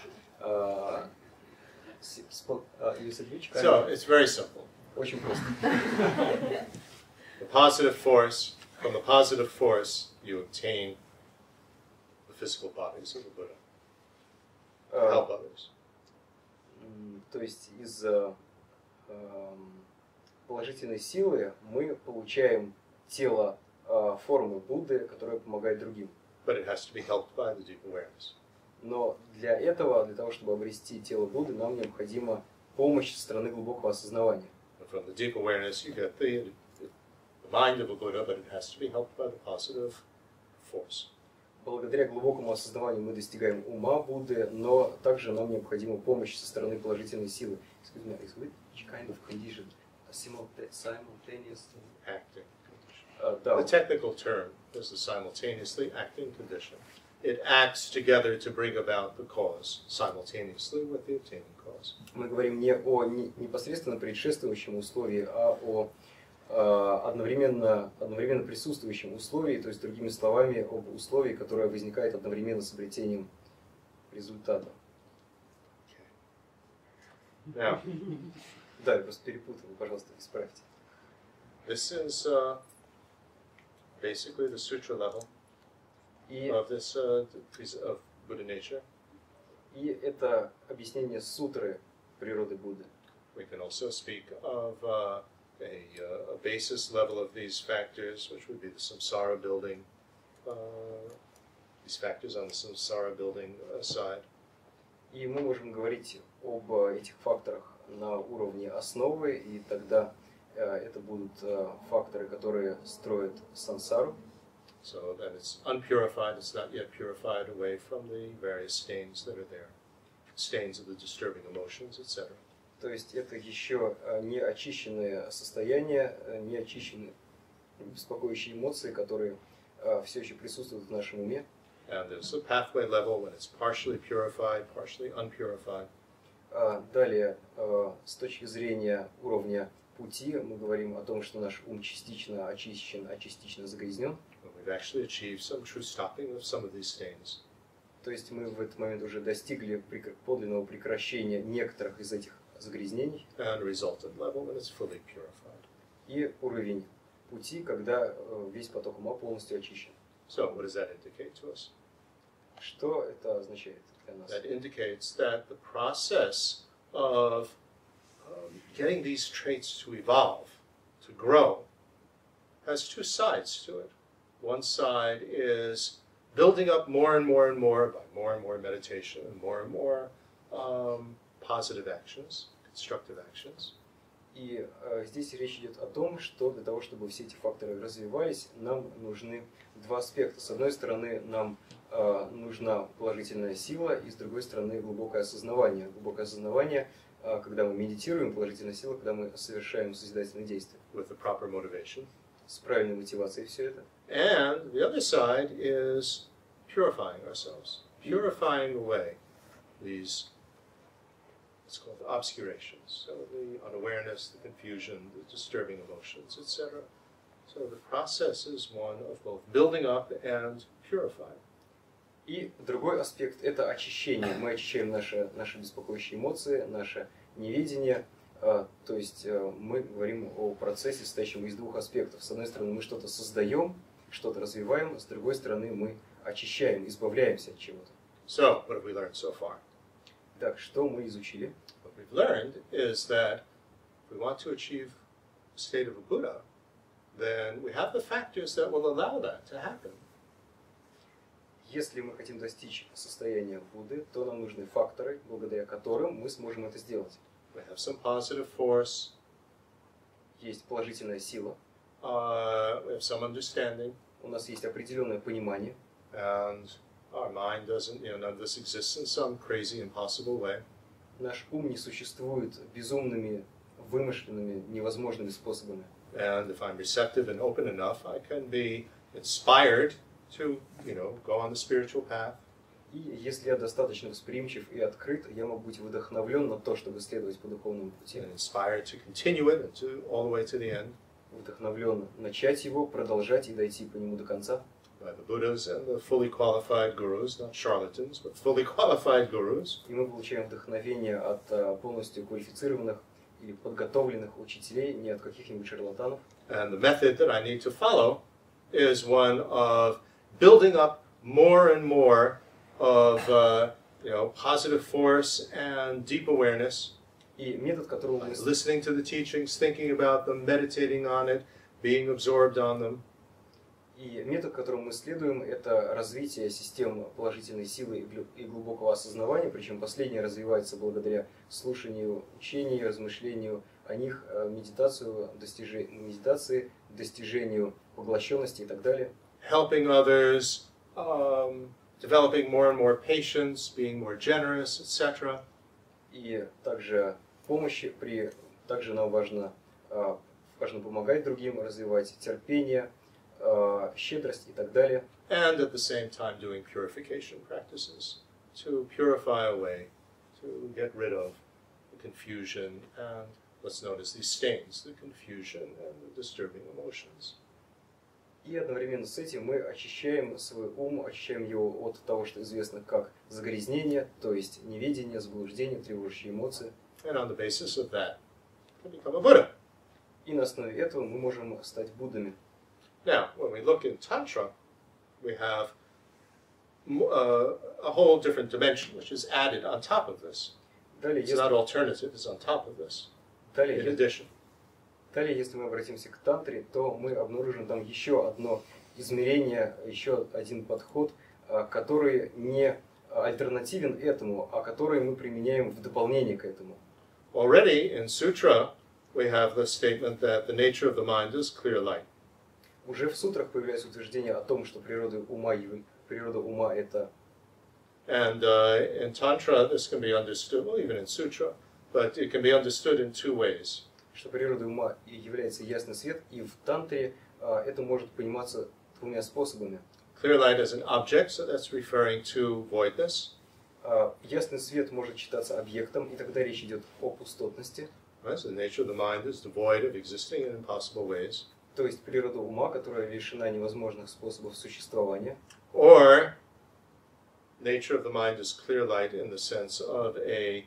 So it's very simple. Очень просто. The positive force, from the positive force, you obtain the physical bodies of the Buddha. Help others. То есть из положительной силы мы получаем тело формы Будды, которое помогает другим. But it has to be helped by the deep awareness. Но для этого, для того, чтобы обрести тело Будды, нам необходима помощь со стороны глубокого осознавания. From the deep awareness, you get the mind of a Buddha, but it has to be helped by the positive force. Благодаря глубокому осознаванию мы достигаем ума Будды, но также нам необходима помощь со стороны положительной силы. Excuse me, is which kind of condition? Simultaneously acting condition. The technical term is the simultaneously acting condition. It acts together to bring about the cause simultaneously with the obtaining cause. Мы говорим не о непосредственно предшествующем условии, а о одновременно присутствующем условии, то есть, другими словами, об условии, которое возникает одновременно с обретением результата. Now, да, я просто перепутал, пожалуйста, исправьте. This is basically the sutra level of this of Buddha nature. И это объяснение сутры природы Будды. We can also speak of a basis level of these factors, which would be the samsara building, these factors on the samsara building side. И мы можем говорить об этих факторах на уровне основы, и тогда это будут факторы, которые строят сансару. So that it's unpurified, it's not yet purified away from the various stains that are there, stains of the disturbing emotions, etc. То есть это еще не очищенное состояние, не очищенные беспокоящие эмоции, которые все еще присутствуют в нашем уме. And there's a pathway level when it's partially purified, partially unpurified. Далее, с точки зрения уровня пути, мы говорим о том, что наш ум частично очищен, а частично загрязнен. We've actually achieved some true stopping of some of these stains. То есть мы в этот момент уже достигли подлинного прекращения некоторых из этих загрязнений. And resultant level when it's fully purified. И уровень пути, когда весь поток ума полностью очищен. So what does that indicate to us? Что это означает для нас? That indicates that the process of getting these traits to evolve, to grow, has two sides to it. One side is building up more and more and more by more and more meditation and more positive actions, constructive actions. И здесь речь идет о том, что для того, чтобы все эти факторы развивались, нам нужны два аспекта. С одной стороны, нам нужна положительная сила, и с другой стороны, глубокое осознавание. Глубокое осознавание, когда мы медитируем, положительная сила, когда мы совершаем созидательные действия. With the proper motivation. С правильной мотивацией все это. And the other side is purifying ourselves, purifying away these, what's called obscurations, so the unawareness, the confusion, the disturbing emotions, etc. So the process is one of both building up and purifying. И другой аспект – это очищение. Мы очищаем наши беспокоящие эмоции, наше неведение. То есть мы говорим о процессе, состоящем из двух аспектов. С одной стороны, мы что-то создаем, что-то развиваем, с другой стороны, мы очищаем, избавляемся от чего-то. So, what have we learned so far? Так, что мы изучили? What we've learned is that if we want to achieve the state of a Buddha, then we have the factors that will allow that to happen. Если мы хотим достичь состояния Будды, то нам нужны факторы, благодаря которым мы сможем это сделать. We have some positive force. Есть положительная сила, We have some understanding. у нас есть определенное понимание, And our mind doesn't, none of this exists in some crazy, impossible way. наш ум не существует безумными, вымышленными, невозможными способами. And if I'm receptive and open enough, I can be inspired to, go on the spiritual path. И если я достаточно восприимчив и открыт, я могу быть вдохновлен на то, чтобы следовать по духовному пути. And inspired to continue it and to all the way to the end. Вдохновлен начать его, продолжать и дойти по нему до конца. By the Buddhas and the fully qualified gurus, not charlatans, but fully qualified gurus. И мы получаем вдохновение от полностью квалифицированных и подготовленных учителей, не от каких-нибудь шарлатанов. And the method that I need to follow is one of building up more and more of positive force and deep awareness. И метод, которого мы... Listening to the teachings, thinking about them, meditating on it, being absorbed on them. И метод, которому мы следуем, это развитие систем положительной силы и глубокого осознавания, причем последнее развивается благодаря слушанию учений, размышлению о них, медитации, достижению поглощенности и так далее. Helping others, developing more and more patience, being more generous, etc. И также помощи, также нам важно помогать другим, развивать терпение, щедрость и так далее. And at the same time doing purification practices to purify away, to get rid of the confusion and what's known as these stains, the confusion and the disturbing emotions. И одновременно с этим мы очищаем свой ум, очищаем его от того, что известно как загрязнение, то есть неведение, заблуждение, тревожащие эмоции. And on the basis of that, can become a Buddha. И на основе этого мы можем стать Буддами. Now, when we look in Tantra, we have a whole different dimension which is added on top of this. Далее, It's not alternative, it's on top of this, in addition. Далее, если мы обратимся к тантре, то мы обнаружим там еще одно измерение, еще один подход, который не альтернативен этому, а который мы применяем в дополнение к этому. Already in Sutra, we have the statement that the nature of the mind is clear light. Уже в сутрах появляется утверждение о том, что природа ума это... And in Tantra, this can be understood, well, even in Sutra, but it can be understood in two ways. Что природа ума является ясный свет, и в тантре это может пониматься двумя способами. Clear light as an object, so that's referring to voidness. Ясный свет может считаться объектом, и тогда речь идет о пустотности. Right? So the nature of the mind is devoid of existing in impossible ways. То есть природа ума, которая лишена невозможных способов существования. Or nature of the mind is clear light in the sense of a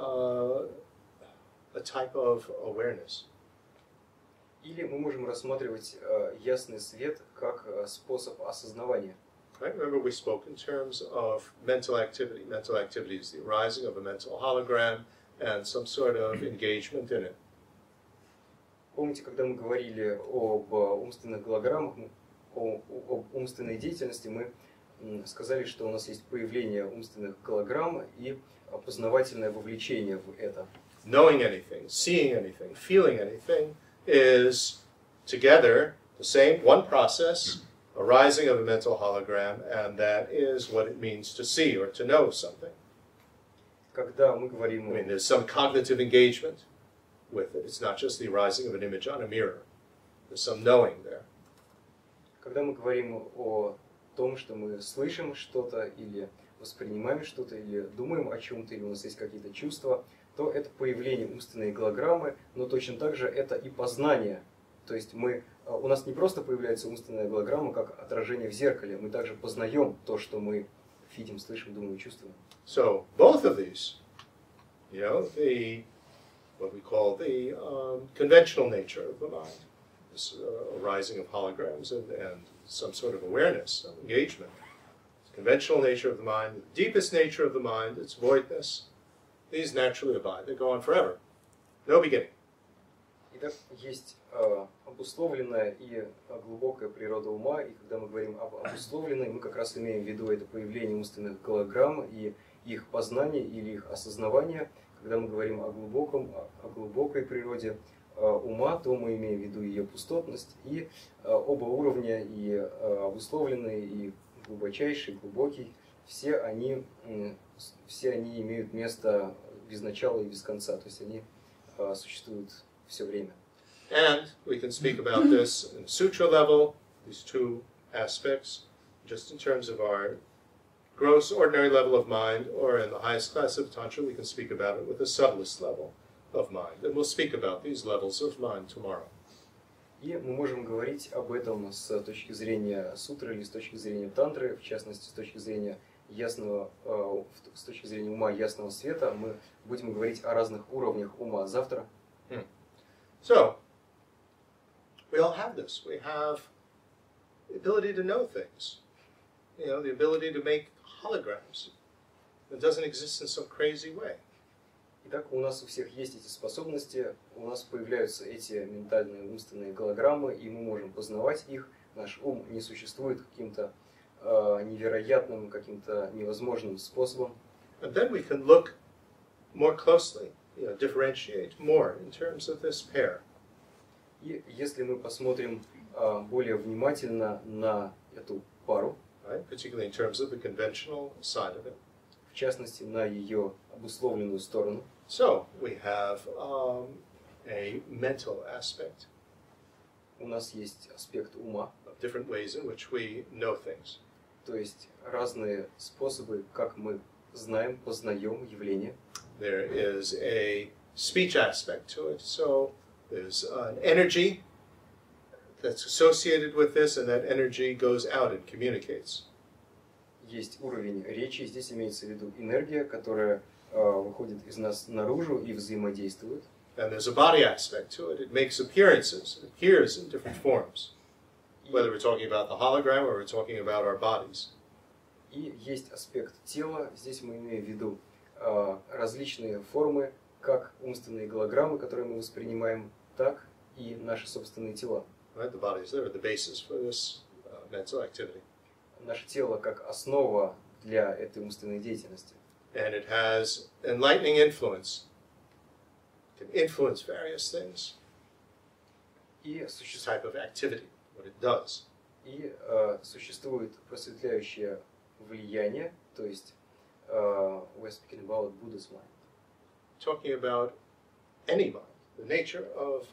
type of awareness. Или мы можем рассматривать ясный свет как способ осознавания. Right? Remember, we spoke in terms of mental activity. Mental activity is the arising of a mental hologram and some sort of engagement in it. Помните, когда мы говорили об умственных голограммах, об умственной деятельности, мы сказали, что у нас есть появление умственных голограмм и познавательное вовлечение в это. Knowing anything, seeing anything, feeling anything is together the same, one process, arising of a mental hologram, and that is what it means to see or to know something. Когда мы говорим... I mean, there's some cognitive engagement with it. It's not just the arising of an image on a mirror. There's some knowing there. Когда мы говорим о том, что мы слышим что-то, или воспринимаем что-то, или думаем о чем-то, или у нас есть какие-то чувства, то это появление умственной голограммы, но точно так же это и познание. То есть у нас не просто появляется умственная голограмма, как отражение в зеркале, мы также познаем то, что мы видим, слышим, думаем, чувствуем. So both of these, what we call the conventional nature of the mind, this arising of holograms and some sort of awareness, some engagement. The conventional nature of the mind, the deepest nature of the mind, its voidness, these naturally abide. They go on forever. No beginning. Итак, есть обусловленная и глубокая природа ума, и когда мы говорим об обусловленной, мы как раз имеем в виду это появление умственных голограмм и их познание или их осознавание. когда мы говорим о глубокой природе ума, то мы имеем в виду ее пустотность, и оба уровня, и обусловленный, и глубочайший, глубокий, все они имеют место без начала и без конца, то есть они существуют все время. And we can speak about this in sutra level, these two aspects, just in terms of our gross, ordinary level of mind, or in the highest class of Tantra, we can speak about it with the subtlest level of mind. And we'll speak about these levels of mind tomorrow. И мы можем говорить об этом с точки зрения сутры или с точки зрения тантры, в частности, с точки зрения ума ясного света. Мы будем говорить о разных уровнях ума завтра. So, we all have this. We have the ability to know things. You know, the ability to make holograms. It doesn't exist in some crazy way. Итак, у нас у всех есть эти способности, у нас появляются эти ментальные умственные голограммы, и мы можем познавать их. Наш ум не существует каким-то невероятным, каким-то невозможным способом. And then we can look more closely, differentiate more in terms of this pair. И если мы посмотрим более внимательно на эту пару, Right? Particularly in terms of the conventional side of it. в частности, на ее обусловленную сторону. So, we have a mental aspect. У нас есть аспект ума, Of different ways in which we know things. то есть разные способы, как мы знаем, познаем явления. There is a speech aspect to it. So, there's an energy that's associated with this, and that energy goes out and communicates. Есть уровень речи, здесь имеется в виду энергия, которая выходит из нас наружу и взаимодействует. And there's a body aspect to it. It makes appearances. It appears in different forms. Whether we're talking about the hologram or we're talking about our bodies. И есть аспект тела, здесь мы имеем в виду различные формы, как умственные голограммы, которые мы воспринимаем, так и наши собственные тела. Right? The bodies, they're the basis for this mental activity. Наше тело как основа для этой умственной деятельности. And it has enlightening influence. It can influence various things. И This type of activity, what it does. существует просветляющее влияние, то есть we're speaking about Buddha's mind. Talking about any mind, the nature of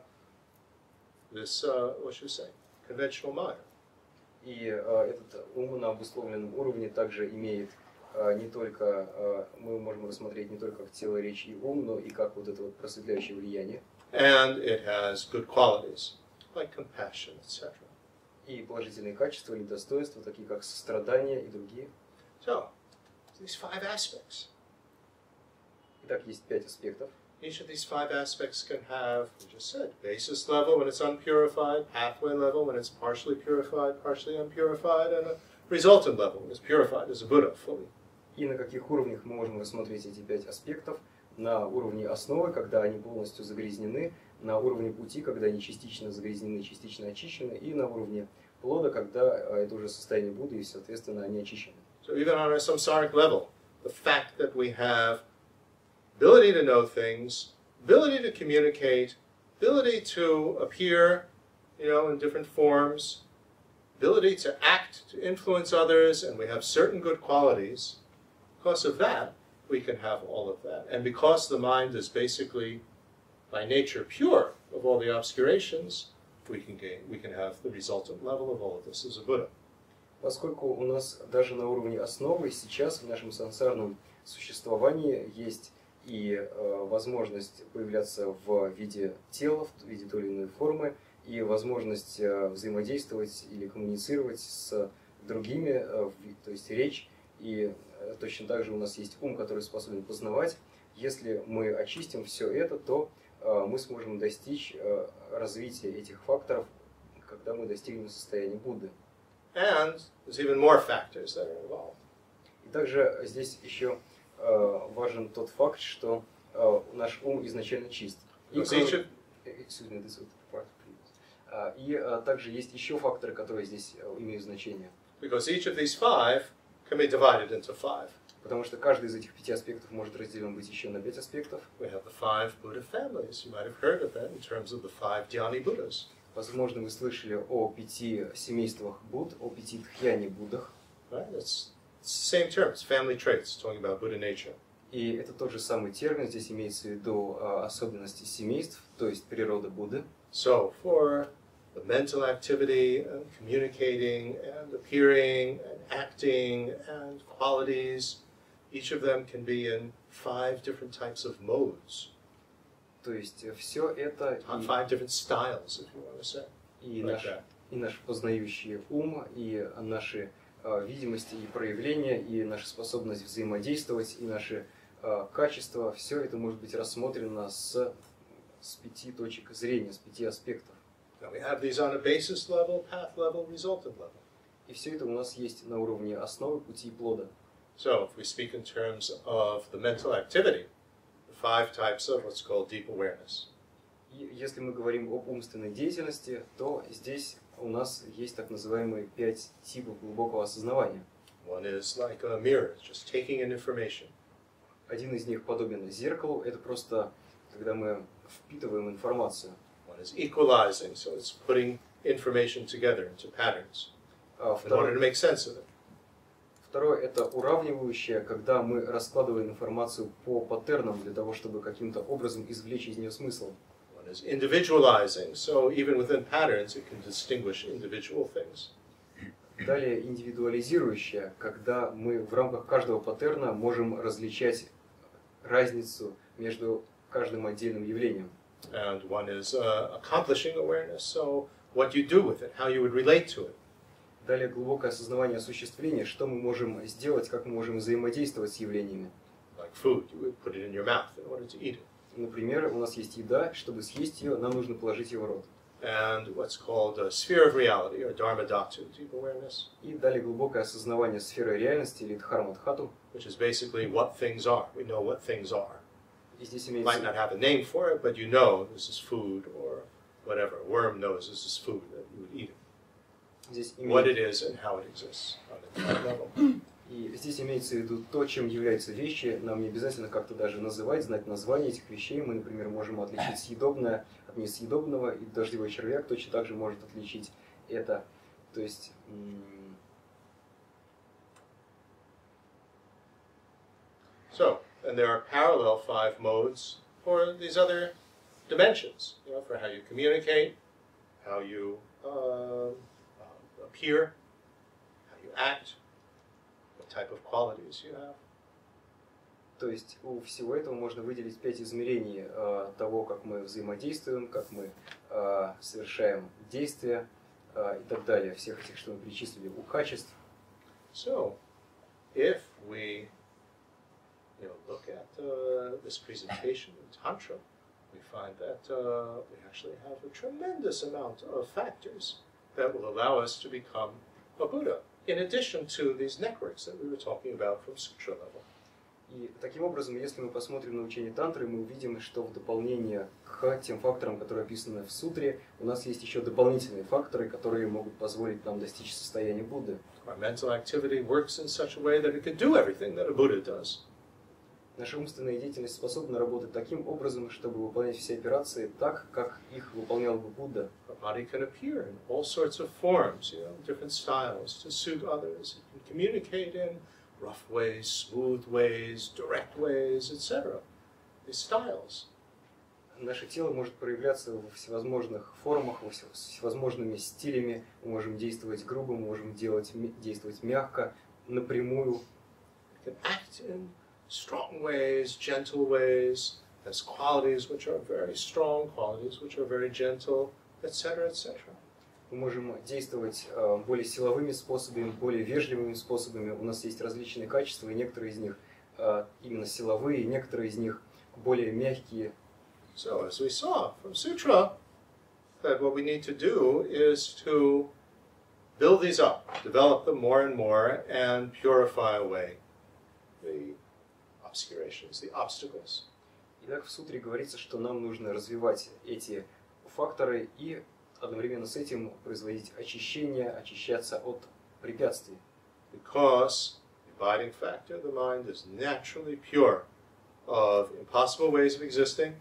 this, what should we say, conventional mind. И этот ум на обусловленном уровне также имеет не только, мы можем рассмотреть не только как тело, речь и ум, но и как вот это вот просветляющее влияние. And it has good qualities, like compassion, etc. И положительные качества или достоинства, такие как сострадание и другие. So, these 5 aspects. Итак, есть 5 аспектов. Each of these 5 aspects can have, we just said, basis level when it's unpurified, pathway level when it's partially purified, partially unpurified, and a resultant level when it's purified as a Buddha fully. И на каких уровнях мы можем рассмотреть эти 5 аспектов? На уровне основы, когда они полностью загрязнены, на уровне пути, когда они частично загрязнены, частично очищены, и на уровне плода, когда это уже состояние Будды, и, соответственно, они очищены. So even on a samsaric level, the fact that we have ability to know things, ability to communicate, ability to appear, in different forms, ability to act, to influence others, and we have certain good qualities. Because of that, we can have all of that. And because the mind is basically, by nature, pure of all the obscurations, we can have the resultant level of all of this as a Buddha. Поскольку у нас даже на уровне основы сейчас в нашем сансарном существовании есть и возможность появляться в виде тела, в виде той или иной формы, и возможность взаимодействовать или коммуницировать с другими, то есть речь, и точно так же у нас есть ум, который способен познавать. Если мы очистим все это, то мы сможем достичь развития этих факторов, когда мы достигнем состояния Будды. And there's even more factors that are involved. И также здесь еще важен тот факт, что наш ум изначально чист. И также есть еще факторы, которые здесь имеют значение. Because each of these 5 can be divided into 5. Потому что каждый из этих 5 аспектов может разделен быть еще на 5 аспектов. We have the 5 Buddha families. You might have heard of them in terms of the 5 Dhyani Buddhas. Возможно, вы слышали о 5 семействах Будд, о 5 Дхьяни Буддах. Right? It's the same term. It's family traits, talking about Buddha nature. И это тот же самый термин, здесь имеется в виду особенности семейств, то есть природа Будды. So for the mental activity and communicating and appearing and acting and qualities, each of them can be in 5 different types of modes. То есть все это 5 different styles, if you want to say. и Like that. наш познающий ум, и наши видимости и проявления, и наша способность взаимодействовать, и наши качества, все это может быть рассмотрено с 5 точек зрения, с 5 аспектов. Now we have these on a basis level, path level, resultant level. И все это у нас есть на уровне основы, пути и плода. So if we speak in terms of the mental activity, the 5 types of what's called deep awareness. И если мы говорим об умственной деятельности, то здесь у нас есть так называемые 5 типов глубокого осознавания. One is like a mirror, just taking in information. Один из них подобен зеркалу, это просто когда мы впитываем информацию. One is equalizing, so it's putting information together into patterns in order to make sense of it. Второе – это уравнивающее, когда мы раскладываем информацию по паттернам для того, чтобы каким-то образом извлечь из нее смысл. One is individualizing, so even within patterns it can distinguish individual things. Далее индивидуализирующее, когда мы в рамках каждого паттерна можем различать разницу между каждым отдельным явлением. And one is accomplishing awareness, so what you do with it, how you would relate to it. Далее глубокое осознавание осуществления, что мы можем сделать, как мы можем взаимодействовать с явлениями. Like food, you would put it in your mouth in order to eat it. Например, у нас есть еда, чтобы съесть ее, нам нужно положить ее в rot. And what's called a sphere of reality, or dharma dhatu, deep awareness. И далее глубокое осознавание сферы реальности, или дхармадхату. Which is basically what things are. We know what things are. И здесь You might not have a name for it, but you know this is food or whatever. A worm knows this is food, that you would eat it. What it is and how it exists on that level. И здесь имеется в виду то, чем являются вещи. Нам не обязательно как-то даже называть, знать название этих вещей. Мы, например, можем отличить съедобное от несъедобного, и дождевой червяк точно так же может отличить это. То есть So, and there are parallel 5 modes for these other dimensions, you know, for how you communicate, how you appear, how you act, what type of qualities you have. То есть у всего этого можно выделить 5 измерений того, как мы взаимодействуем, как мы совершаем действия и так далее, всех этих, что мы перечислили, у качеств. So, if we look at this presentation in Tantra, we find that we actually have a tremendous amount of factors that will allow us to become a Buddha, in addition to these networks that we were talking about from sutra level. И таким образом, если мы посмотрим на учение тантры, мы увидим, что в дополнение к тем факторам, которые описаны в сутре, у нас есть еще дополнительные факторы, которые могут позволить нам достичь состояния Будды. Our mental activity works in such a way that it can do everything that a Buddha does. Наша умственная деятельность способна работать таким образом, чтобы выполнять все операции так, как их выполнял бы Будда. Our body can appear in all sorts of forms, different styles to suit others. It can communicate in rough ways, smooth ways, direct ways, etc. These styles. Наше тело может проявляться во всевозможных формах, всевозможными стилями. Мы можем действовать грубо, мы можем действовать мягко, напрямую. It can act in strong ways, gentle ways. Has qualities which are very strong, qualities which are very gentle, etc., etc. Мы можем действовать более силовыми способами, более вежливыми способами. У нас есть различные качества, и некоторые из них именно силовые, некоторые из них более мягкие. So, as we saw from Sutra, that what we need to do is to build these up, develop them more and more, and purify away the obscurations, the obstacles. Итак, в сутре говорится, что нам нужно развивать эти факторы и одновременно с этим производить очищение, очищаться от препятствий. Because abiding factor, the mind is naturally pure of impossible ways of existing,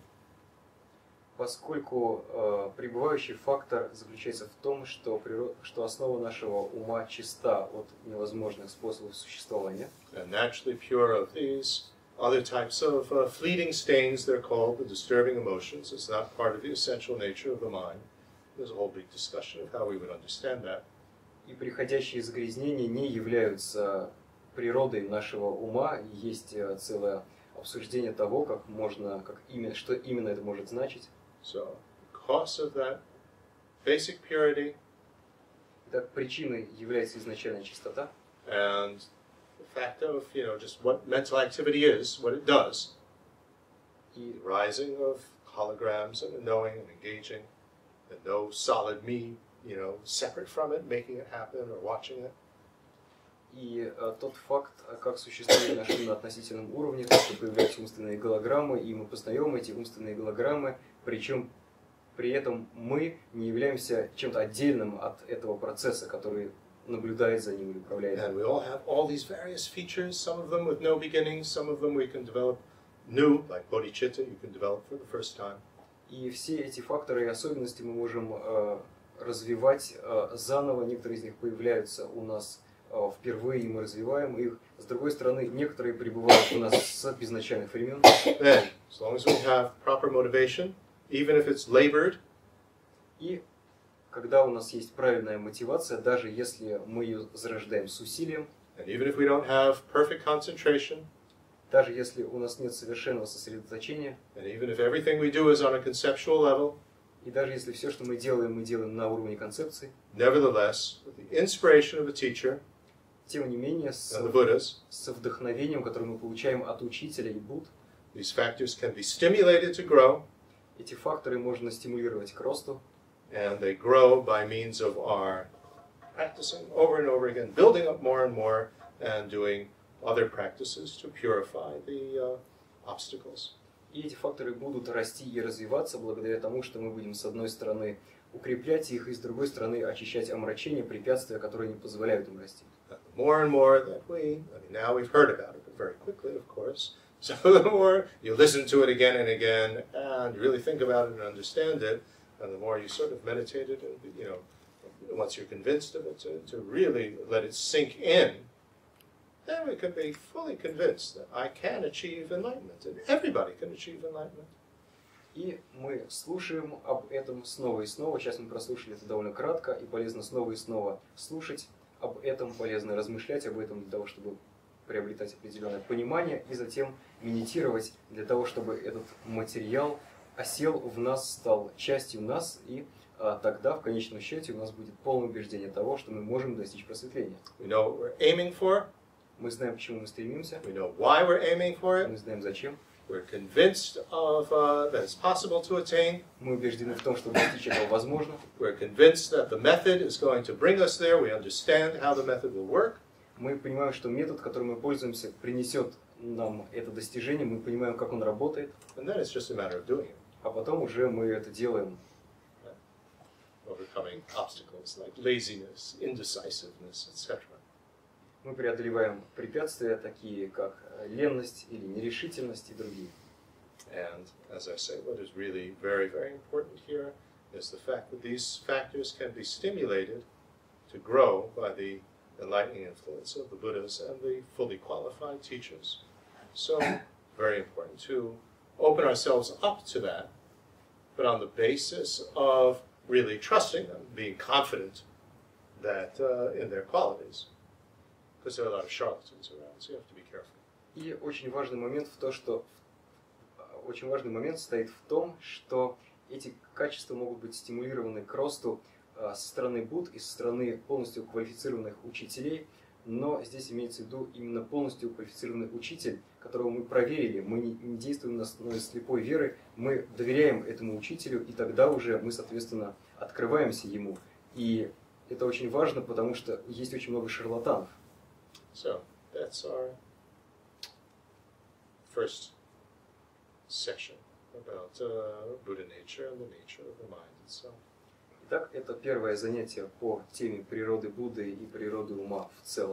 поскольку пребывающий фактор заключается в том, что основа нашего ума чиста от невозможных способов существования, and naturally pure of these other types of fleeting stains, they're called, the disturbing emotions. It's not part of the essential nature of the mind. There's a whole big discussion of how we would understand that. и приходящие загрязнения не являются природой нашего ума. Есть целое обсуждение того, что именно это может значить. So, because of that basic purity, Так, причиной является изначальная чистота, and the fact of, just what mental activity is, what it does, и the rising of holograms and the knowing and engaging, and no solid me, separate from it, making it happen or watching it. И тот факт, как существует наш ум на относительном уровне, что появляются умственные голограммы, и мы познаем эти умственные голограммы, причем при этом мы не являемся чем-то отдельным от этого процесса, который наблюдает за ним или управляет. And we all have all these various features, some of them with no beginning, some of them we can develop new, like bodhicitta, you can develop for the first time. И все эти факторы и особенности мы можем развивать заново, некоторые из них появляются у нас впервые, и мы развиваем их. С другой стороны, некоторые пребывают у нас с безначальных времен. Then, as long as we have proper motivation, even if it's labored, И когда у нас есть правильная мотивация, даже если мы ее зарождаем с усилием, and even if we don't have perfect concentration, даже если у нас нет совершенного сосредоточения, and even if everything we do is on a conceptual level, и даже если все, что мы делаем на уровне концепции, nevertheless, with the inspiration of a teacher тем не менее, and the Buddhas, с вдохновением, которое мы получаем от учителя и Будд, these factors can be stimulated to grow, эти факторы можно стимулировать к росту, and they grow by means of our practicing over and over again, building up more and more, and doing other practices to purify the obstacles. и эти факторы будут расти и развиваться благодаря тому, что мы будем, с одной стороны, укреплять их, и с другой стороны, очищать омрачения, препятствия, которые не позволяют им расти. More and more that now we've heard about it, but very quickly, of course. So the more you listen to it again and again, and you really think about it and understand it, and the more you sort of meditate it, and once you're convinced of it, to really let it sink in, then we can be fully convinced that I can achieve enlightenment, and everybody can achieve enlightenment. И мы слушаем об этом снова и снова. Сейчас мы прослушали это довольно кратко, и полезно снова и снова слушать об этом, полезно размышлять об этом для того, чтобы приобретать определенное понимание, и затем медитировать для того, чтобы этот материал осел в нас, стал частью нас, и тогда в конечном счете у нас будет полное убеждение того, что мы можем достичь просветления. We know what we're aiming for. Мы знаем, к чему мы стремимся, We know why we're aiming for мы it. знаем, зачем. We're convinced of that it's possible to attain. Мы убеждены в том, что достичь этого возможно. We're convinced that the method is going to bring us there. We understand how the method will work. Мы понимаем, что метод, которым мы пользуемся, принесет нам это достижение, мы понимаем, как он работает, And then it's just a matter of doing it, а потом уже мы это делаем, overcoming obstacles like laziness, indecisiveness, etc. мы преодолеваем препятствия, такие как ленность или нерешительность и другие. And as I say, what is really very, very important here is the fact that these factors can be stimulated to grow by the enlightening influence of the Buddhas and the fully qualified teachers. So, very important to open ourselves up to that, but on the basis of really trusting them, being confident that in their qualities, because there are a lot of charlatans around, so you have to be careful. И очень важный момент состоит в том, что эти качества могут быть стимулированы к росту со стороны Будд и со стороны полностью квалифицированных учителей, но здесь имеется в виду именно полностью квалифицированный учитель, которого мы проверили, мы не действуем на основе слепой веры, мы доверяем этому учителю, и тогда уже мы, соответственно, открываемся ему. И это очень важно, потому что есть очень много шарлатанов. So, that's our first section about Buddha nature and the nature of the mind itself. Итак, это первое занятие по теме природы Будды и природы ума в целом.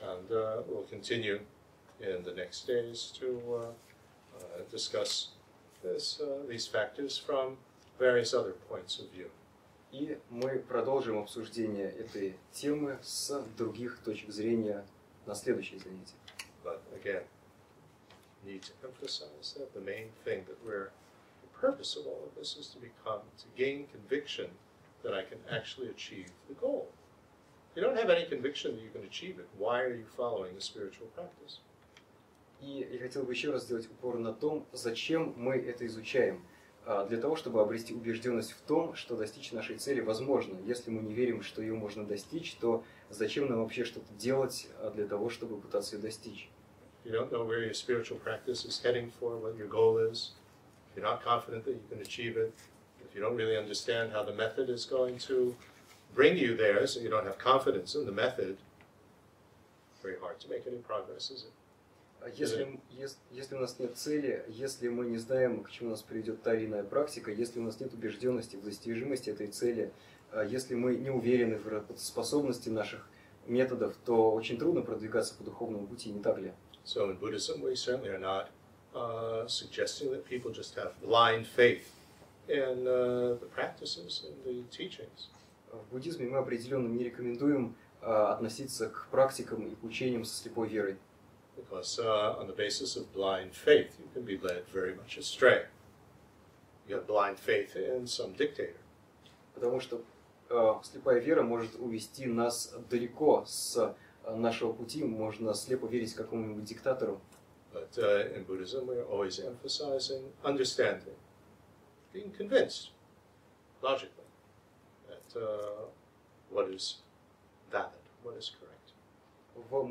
And we'll continue in the next days to discuss these factors from various other points of view. И мы продолжим обсуждение этой темы с других точек зрения на следующее занятие. But again, need to emphasize that the main thing that the purpose of all of this is to gain conviction that I can actually achieve the goal. If you don't have any conviction that you can achieve it, why are you following a spiritual practice? И я хотел бы еще раз сделать упор на том, зачем мы это изучаем. Для того, чтобы обрести убежденность в том, что достичь нашей цели возможно. Если мы не верим, что ее можно достичь, то зачем нам вообще что-то делать для того, чтобы пытаться ее достичь? You don't know where your spiritual practice is heading for, what your goal is. If you're not confident that you can achieve it, if you don't really understand how the method is going to bring you there, so you don't have confidence in the method, very hard to make any progress, is it? Если у нас нет цели, если мы не знаем, к чему нас приведет та или иная практика, если у нас нет убежденности в достижимости этой цели, если мы не уверены в работоспособности наших методов, то очень трудно продвигаться по духовному пути, не так ли? So in Buddhism, we certainly are not suggesting that people just have blind faith in the practices and the teachings. В буддизме мы определенно не рекомендуем относиться к практикам и к учениям со слепой верой. Because on the basis of blind faith, you can be led very much astray. You have blind faith in some dictator. Потому что слепая вера может увести нас далеко с нашего пути, можно слепо верить какому-нибудь диктатору. But in Buddhism, we are always emphasizing understanding, being convinced, logically, that what is valid, what is correct. В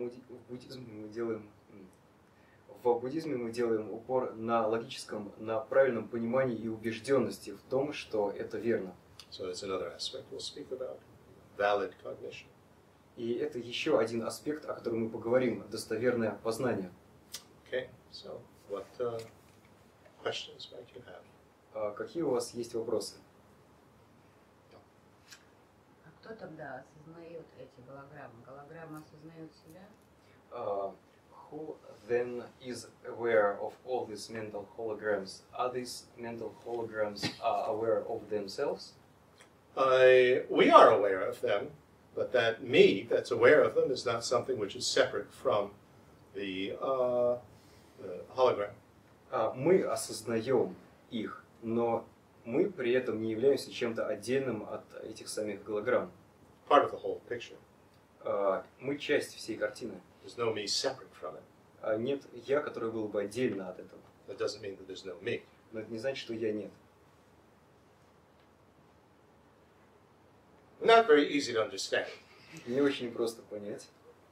буддизме мы делаем упор на логическом, на правильном понимании и убежденности в том, что это верно. So that's another aspect we'll speak about, valid cognition. И это еще один аспект, о котором мы поговорим, достоверное познание. Okay, so what questions might you have? Какие у вас есть вопросы? А кто тогда осознает эти голограммы? Голограммы осознают себя? Who then is aware of all these mental holograms? Are these mental holograms aware of themselves? We are aware of them, but that me that's aware of them is not something which is separate from the hologram. Мы осознаем их, но мы при этом не являемся чем-то отдельным от этих самих голограмм. Part of the whole picture. Мы часть всей картины. There's no me separate from it. Нет я, который был бы отдельно от этого. That doesn't mean that there's no me. Но это не значит, что я нет. Not very easy to understand. Не очень просто понять.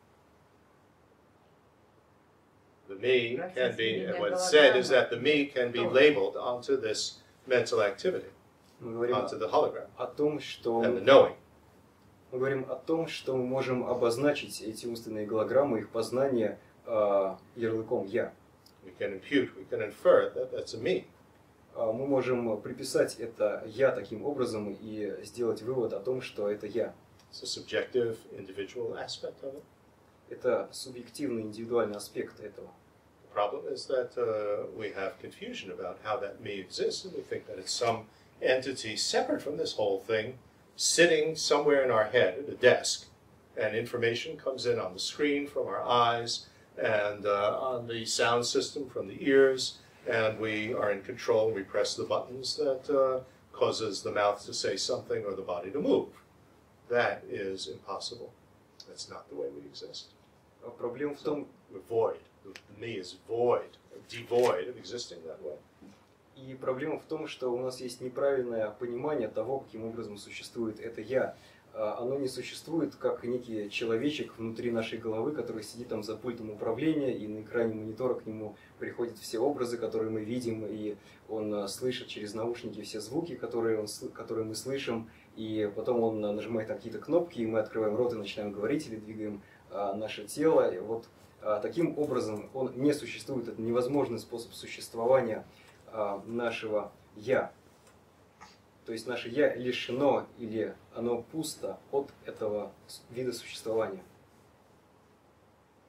The me can be, and what's said is that the me can be labeled onto this mental activity, Мы говорим onto the hologram, о том, что and the knowing. мы говорим о том, что мы можем обозначить эти умственные голограммы, их познание ярлыком я. We can impute, we can infer that that's a me. Мы можем приписать это я таким образом и сделать вывод о том, что это я. It's a subjective, individual aspect of it. Это субъективный, индивидуальный аспект этого. The problem is that we have confusion about how that me exists, and we think that it's some entity separate from this whole thing, sitting somewhere in our head at a desk, and information comes in on the screen from our eyes, and on the sound system from the ears, and we are in control. We press the buttons that causes the mouth to say something or the body to move. That is impossible. That's not the way we exist. Проблема в том, We're void. The me is void, devoid of existing that way. и проблема в том, что у нас есть неправильное понимание того, каким образом существует это я. Оно не существует как некий человечек внутри нашей головы, который сидит там за пультом управления, и на экране монитора к нему приходят все образы, которые мы видим, и он слышит через наушники все звуки, которые мы слышим, и потом он нажимает на какие-то кнопки, и мы открываем рот и начинаем говорить, или двигаем наше тело. И вот таким образом он не существует. Это невозможный способ существования нашего «я». То есть наше «я» лишено или оно пусто от этого вида существования.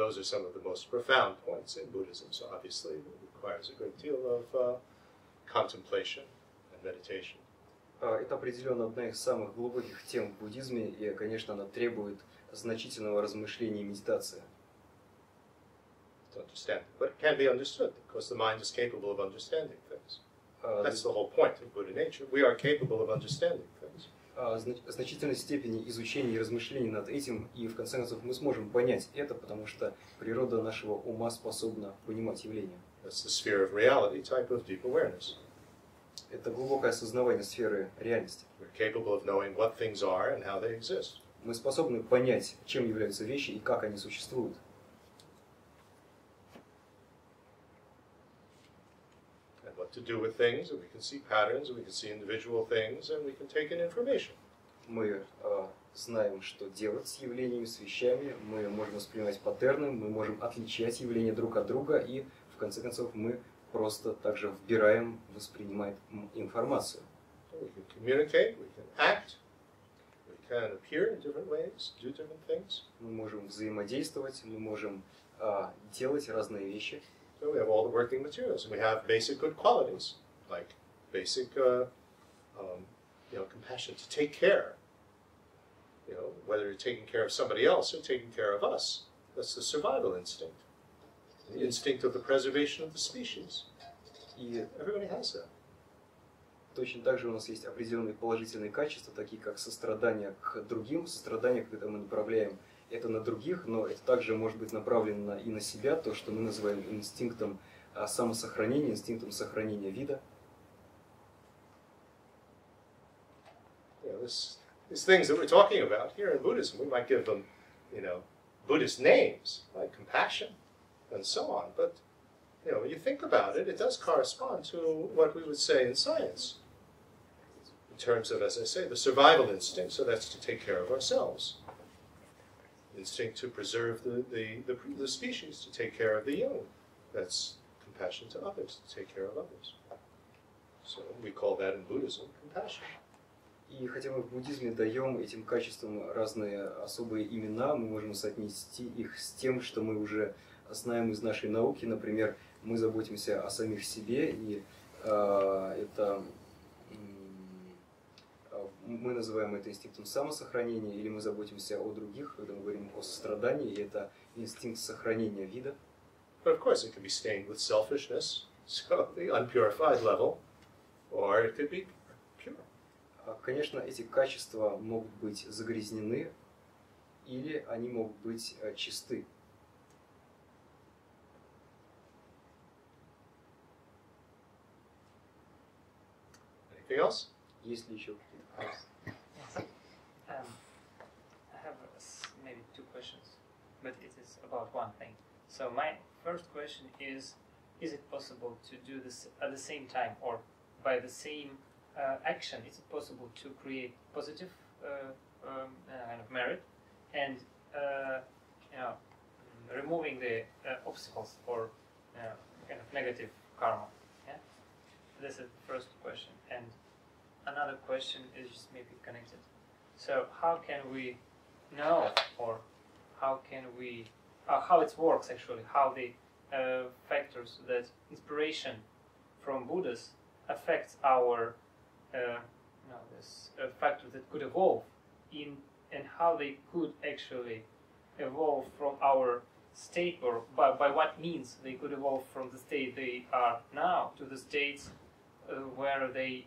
those are some of the most profound points in Buddhism. So obviously it requires a great deal of contemplation and meditation. Это определенно одна из самых глубоких тем в буддизме, и, конечно, она требует значительного размышления и медитации. To understand it. But it can be understood, because the mind is capable of understanding things. А, That's the whole point of Buddha nature. We are capable of understanding things. В значительной степени изучения и размышлений над этим, и в конце концов мы сможем понять это, потому что природа нашего ума способна понимать явления. That's the sphere of reality type of deep awareness. Это глубокое осознавание сферы реальности. We're capable of knowing what things are and how they exist. Мы способны понять, чем являются вещи и как они существуют. And what to do with things, and we can see patterns, and we can see individual things, and we can take in information. Мы знаем, что делать с явлениями, с вещами, мы можем воспринимать паттерны, мы можем отличать явления друг от друга, и в конце концов мы просто также вбираем, воспринимаем информацию. We can communicate, we can act, we can appear in different ways, do different things. Мы можем взаимодействовать, мы можем делать разные вещи. So we have all the working materials, and we have basic good qualities, like basic, compassion, to take care. Whether you're taking care of somebody else or taking care of us. That's the survival instinct. The instinct of the preservation of the species. И Everybody has that. точно так же у нас есть определенные положительные качества, такие как сострадание к другим, сострадание, когда мы направляем это на других, но это также может быть направлено и на себя, то, что мы называем инстинктом самосохранения, инстинктом сохранения вида. These things that we're talking about here in Buddhism, we might give them, Buddhist names, like compassion and so on, but when you think about it, it does correspond to what we would say in science. In terms of, as I say, the survival instinct, so that's to take care of ourselves. Instinct to preserve the species, to take care of the young. That's compassion to others, to take care of others. So we call that in Buddhism compassion. И хотя мы в буддизме даем этим качествам разные особые имена, мы можем соотнести их с тем, что мы уже знаем из нашей науки. Например, мы заботимся о самих себе, и мы называем это инстинктом самосохранения, или мы заботимся о других, когда мы говорим о сострадании, и это инстинкт сохранения вида. But of course it can be stained with selfishness, so the unpurified level, or it could be pure. Конечно, эти качества могут быть загрязнены, или они могут быть чисты. Anything else? Есть ли еще какие-то вопросы? Yes. I have maybe two questions, but it is about one thing. So my first question is it possible to do this at the same time or by the same action? Is it possible to create positive kind of merit and removing the obstacles or kind of negative karma? Yeah? This is the first question. And another question is just maybe connected. So how can we know, or how can we, how it works actually, how the factors that inspiration from Buddhas affects our, this factor that could evolve in, and how they could actually evolve from our state, or by what means they could evolve from the state they are now to the states where they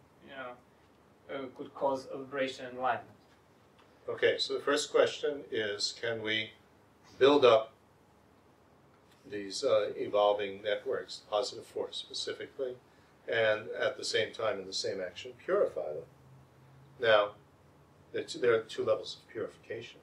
could cause vibration and enlightenment. Okay, so the first question is, can we build up these evolving networks, positive force specifically, and at the same time in the same action purify them? Now, there are two levels of purification.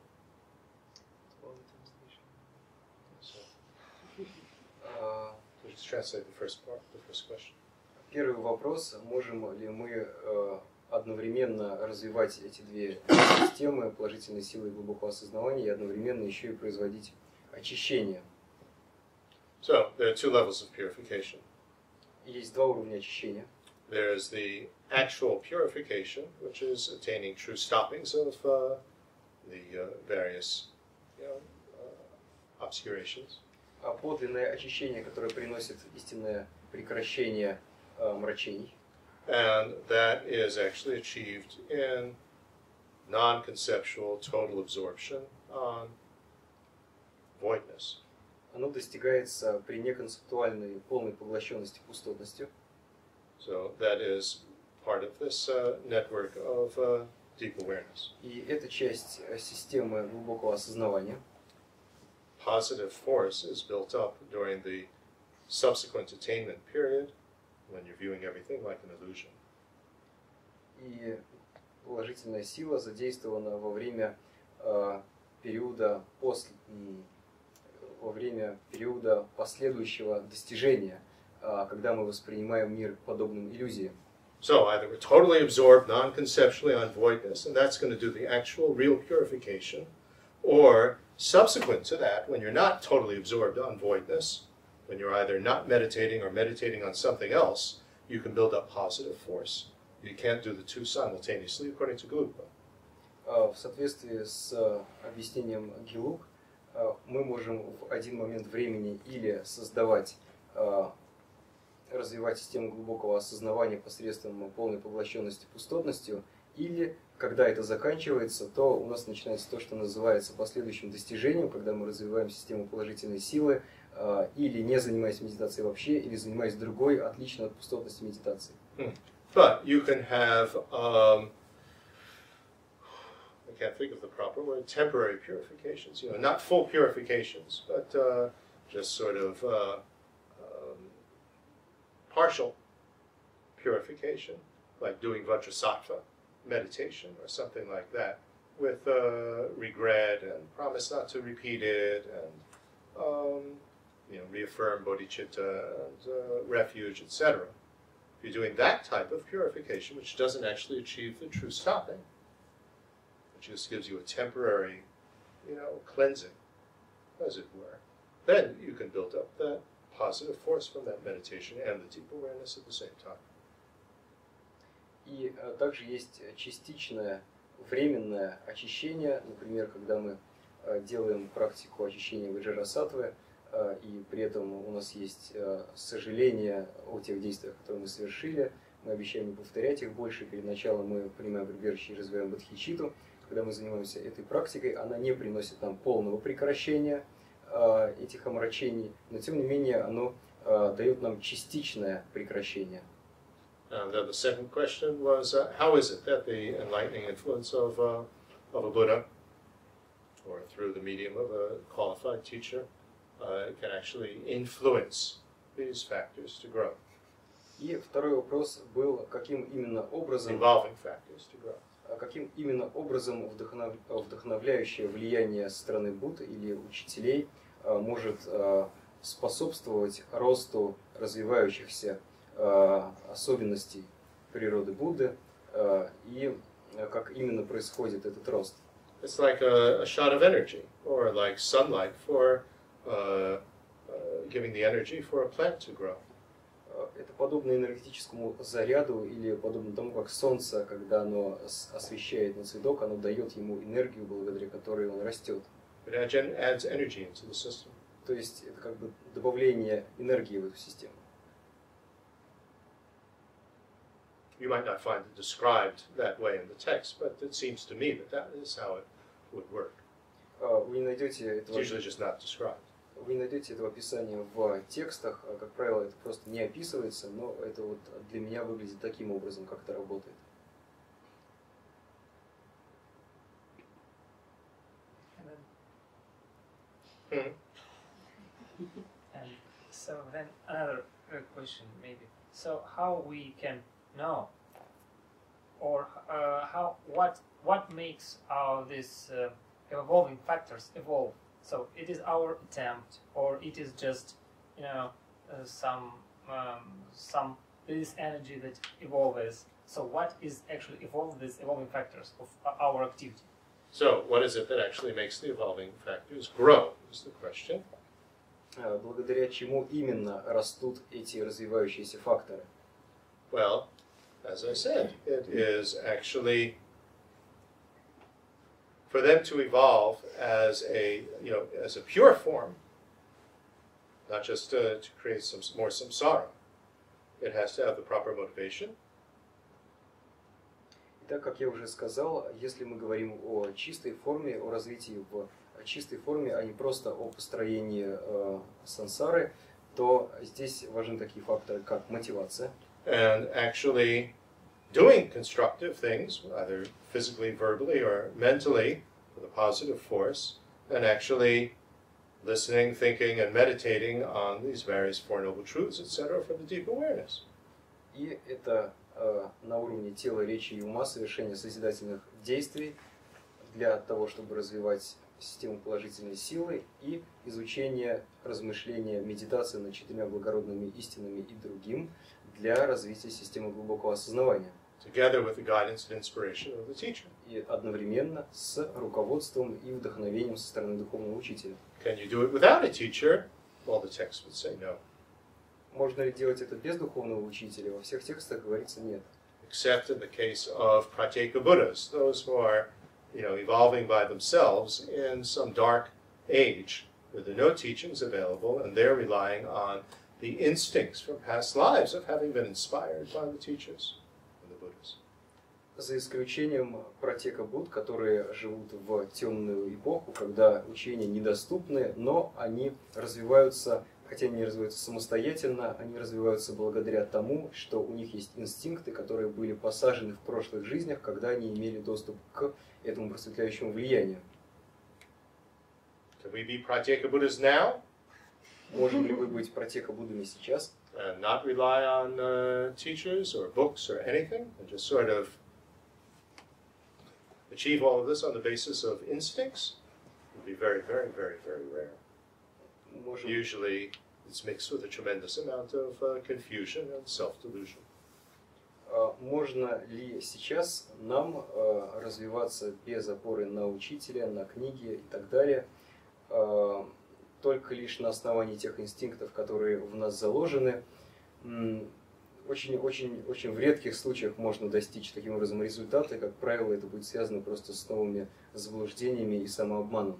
So just translate the first part, the first question. Первый вопрос: можем ли мы одновременно развивать эти две системы, положительной силы и глубокого осознавания, и одновременно еще и производить очищение? So there are two levels of purification. Есть два уровня очищения. There is the actual purification, which is attaining true stoppings of the various obscurations. А подлинное очищение, которое приносит истинное прекращение мрачений. And that is actually achieved in non-conceptual total absorption on voidness. Оно достигается при неконцептуальной полной поглощенности пустотностью. So that is part of this network of deep awareness. И это часть системы глубокого осознавания. Positive force is built up during the subsequent attainment period when you're viewing everything like an illusion. И положительная сила задействована во время периода последующего достижения, когда мы воспринимаем мир подобным иллюзиям. So either we're totally absorbed non-conceptually on voidness, and that's going to do the actual real purification, or subsequent to that, when you're not totally absorbed on voidness, when you're either not meditating or meditating on something else, you can build up positive force. You can't do the two simultaneously, according to Gelugpa. В соответствии с объяснением Гелуг, мы можем в один момент времени или развивать систему глубокого осознавания посредством полной поглощенности пустотностью, или, когда это заканчивается, то у нас начинается то, что называется последующим достижением, когда мы развиваем систему положительной силы, или не занимаясь медитацией вообще, или занимаясь другой, отлично от пустотности медитации. But you can have, I can't think of the proper word, temporary purifications. You know, not full purifications, but just sort of partial purification, like doing Vajrasattva meditation or something like that, with regret and promise not to repeat it, and reaffirm bodhicitta and refuge, etc. If you're doing that type of purification, which doesn't actually achieve the true stopping, it just gives you a temporary, cleansing, as it were, then you can build up that positive force from that meditation and the deep awareness at the same time. И также есть частичное временное очищение, например, когда мы делаем практику очищения ваджрасаттвы, и при этом у нас есть сожаление о тех действиях, которые мы совершили, мы обещаем не повторять их больше, перед началом мы принимаем прибежище и развиваем бодхичитту. Когда мы занимаемся этой практикой, она не приносит нам полного прекращения этих омрачений, но тем не менее оно дает нам частичное прекращение. And then the second question was, how is it that the enlightening influence of a Buddha, or through the medium of a qualified teacher, can actually influence these factors to grow? И второй вопрос был, каким именно образом вдохновляющее влияние со стороны Будды или учителей может способствовать росту развивающихся особенностей природы Будды, и как именно происходит этот рост. It's like a shot of energy, or like sunlight for giving the energy for a plant to grow. Это подобно энергетическому заряду или подобно тому, как солнце, когда оно освещает на цветок, оно дает ему энергию, благодаря которой он растет. It adds energy into the system. То есть это как бы добавление энергии в эту систему. You might not find it described that way in the text, but it seems to me that that is how it would work. Вы не найдете It's usually just not described. Вы не найдете этого описания в текстах, как правило, это просто не описывается, но это вот для меня выглядит таким образом, как это работает. And so then another question maybe. So how we can know, or what makes this evolving factors evolve? So it is our attempt, or it is just some this energy that evolves. So what is actually these evolving factors of our activity? So what is it that actually makes the evolving factors grow, is the question. Благодаря чему именно растут эти развивающиеся факторы? Well, as I said, it is actually, for them to evolve as as a pure form, not just to create some more samsara, it has to have the proper motivation. И так как я уже сказал, если мы говорим о чистой форме, о развитии в чистой форме, а не просто о построении сансары, то здесь важны такие факторы, как мотивация. And actually doing constructive things, either physically, verbally, or mentally, with a positive force, and actually listening, thinking, and meditating on these various Four Noble Truths, etc., for the deep awareness. И это на уровне тела, речи и ума совершение созидательных действий для того, чтобы развивать систему положительной силы и изучение, размышления, медитации над 4 благородными истинами и другим для развития системы глубокого осознавания. Together with the guidance and inspiration of the teacher. И одновременно с руководством и вдохновением со стороны духовного учителя. Can you do it without a teacher? Well, the text would say no. Можно ли делать это без духовного учителя? Во всех текстах говорится нет. Except in the case of Pratyeka Buddhas, those who are, evolving by themselves in some dark age where there are no teachings available, and they're relying on the instincts from past lives of having been inspired by the teachers and the Buddhas. За исключением Пратека Будд, которые живут в темную эпоху, когда учения недоступны, но они развиваются, хотя они не развиваются самостоятельно, они развиваются благодаря тому, что у них есть инстинкты, которые были посажены в прошлых жизнях, когда они имели доступ к этому просветляющему влиянию. Can we be Pratyeka Buddhas now? Можем ли вы быть Пратека Буддами сейчас? And not rely on teachers or books or anything, and just sort of achieve all of this on the basis of instincts? It would be very, very, very, very rare. Можем, Usually, it's mixed with a tremendous amount of confusion and self-delusion. Можно ли сейчас нам развиваться без опоры на учителя, на книги и так далее, только лишь на основании тех инстинктов, которые в нас заложены? Очень в редких случаях можно достичь таким образом результата, и, как правило, это будет связано просто с новыми заблуждениями и самообманом.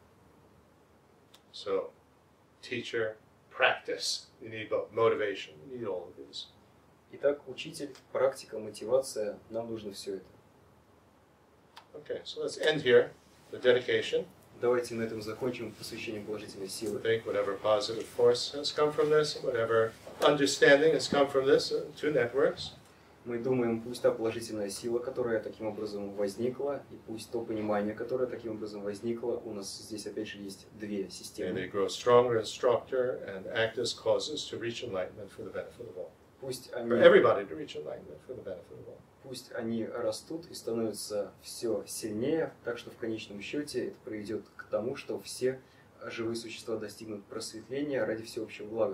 So, teacher, practice. You need both motivation. You need all of these. Итак, учитель, практика, мотивация, нам нужно все это. Okay, so let's end here the dedication. Давайте на этом закончим посвящение положительной I силы. think whatever positive force has come from this, whatever understanding has come from this, two networks, Мы думаем, пусть та положительная сила, которая таким образом возникла, и пусть то понимание, которое таким образом возникло, у нас здесь опять же есть две may системы. they grow stronger and stronger and act as causes to reach enlightenment for the benefit of all. Пусть For они, everybody to reach enlightenment for the benefit of all. пусть они растут и становятся все сильнее, так что в конечном счете это приведет к тому, что все живые существа достигнут просветления ради всеобщего блага.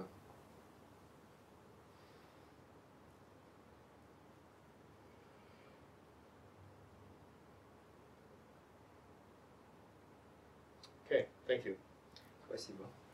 Okay, thank you. Спасибо.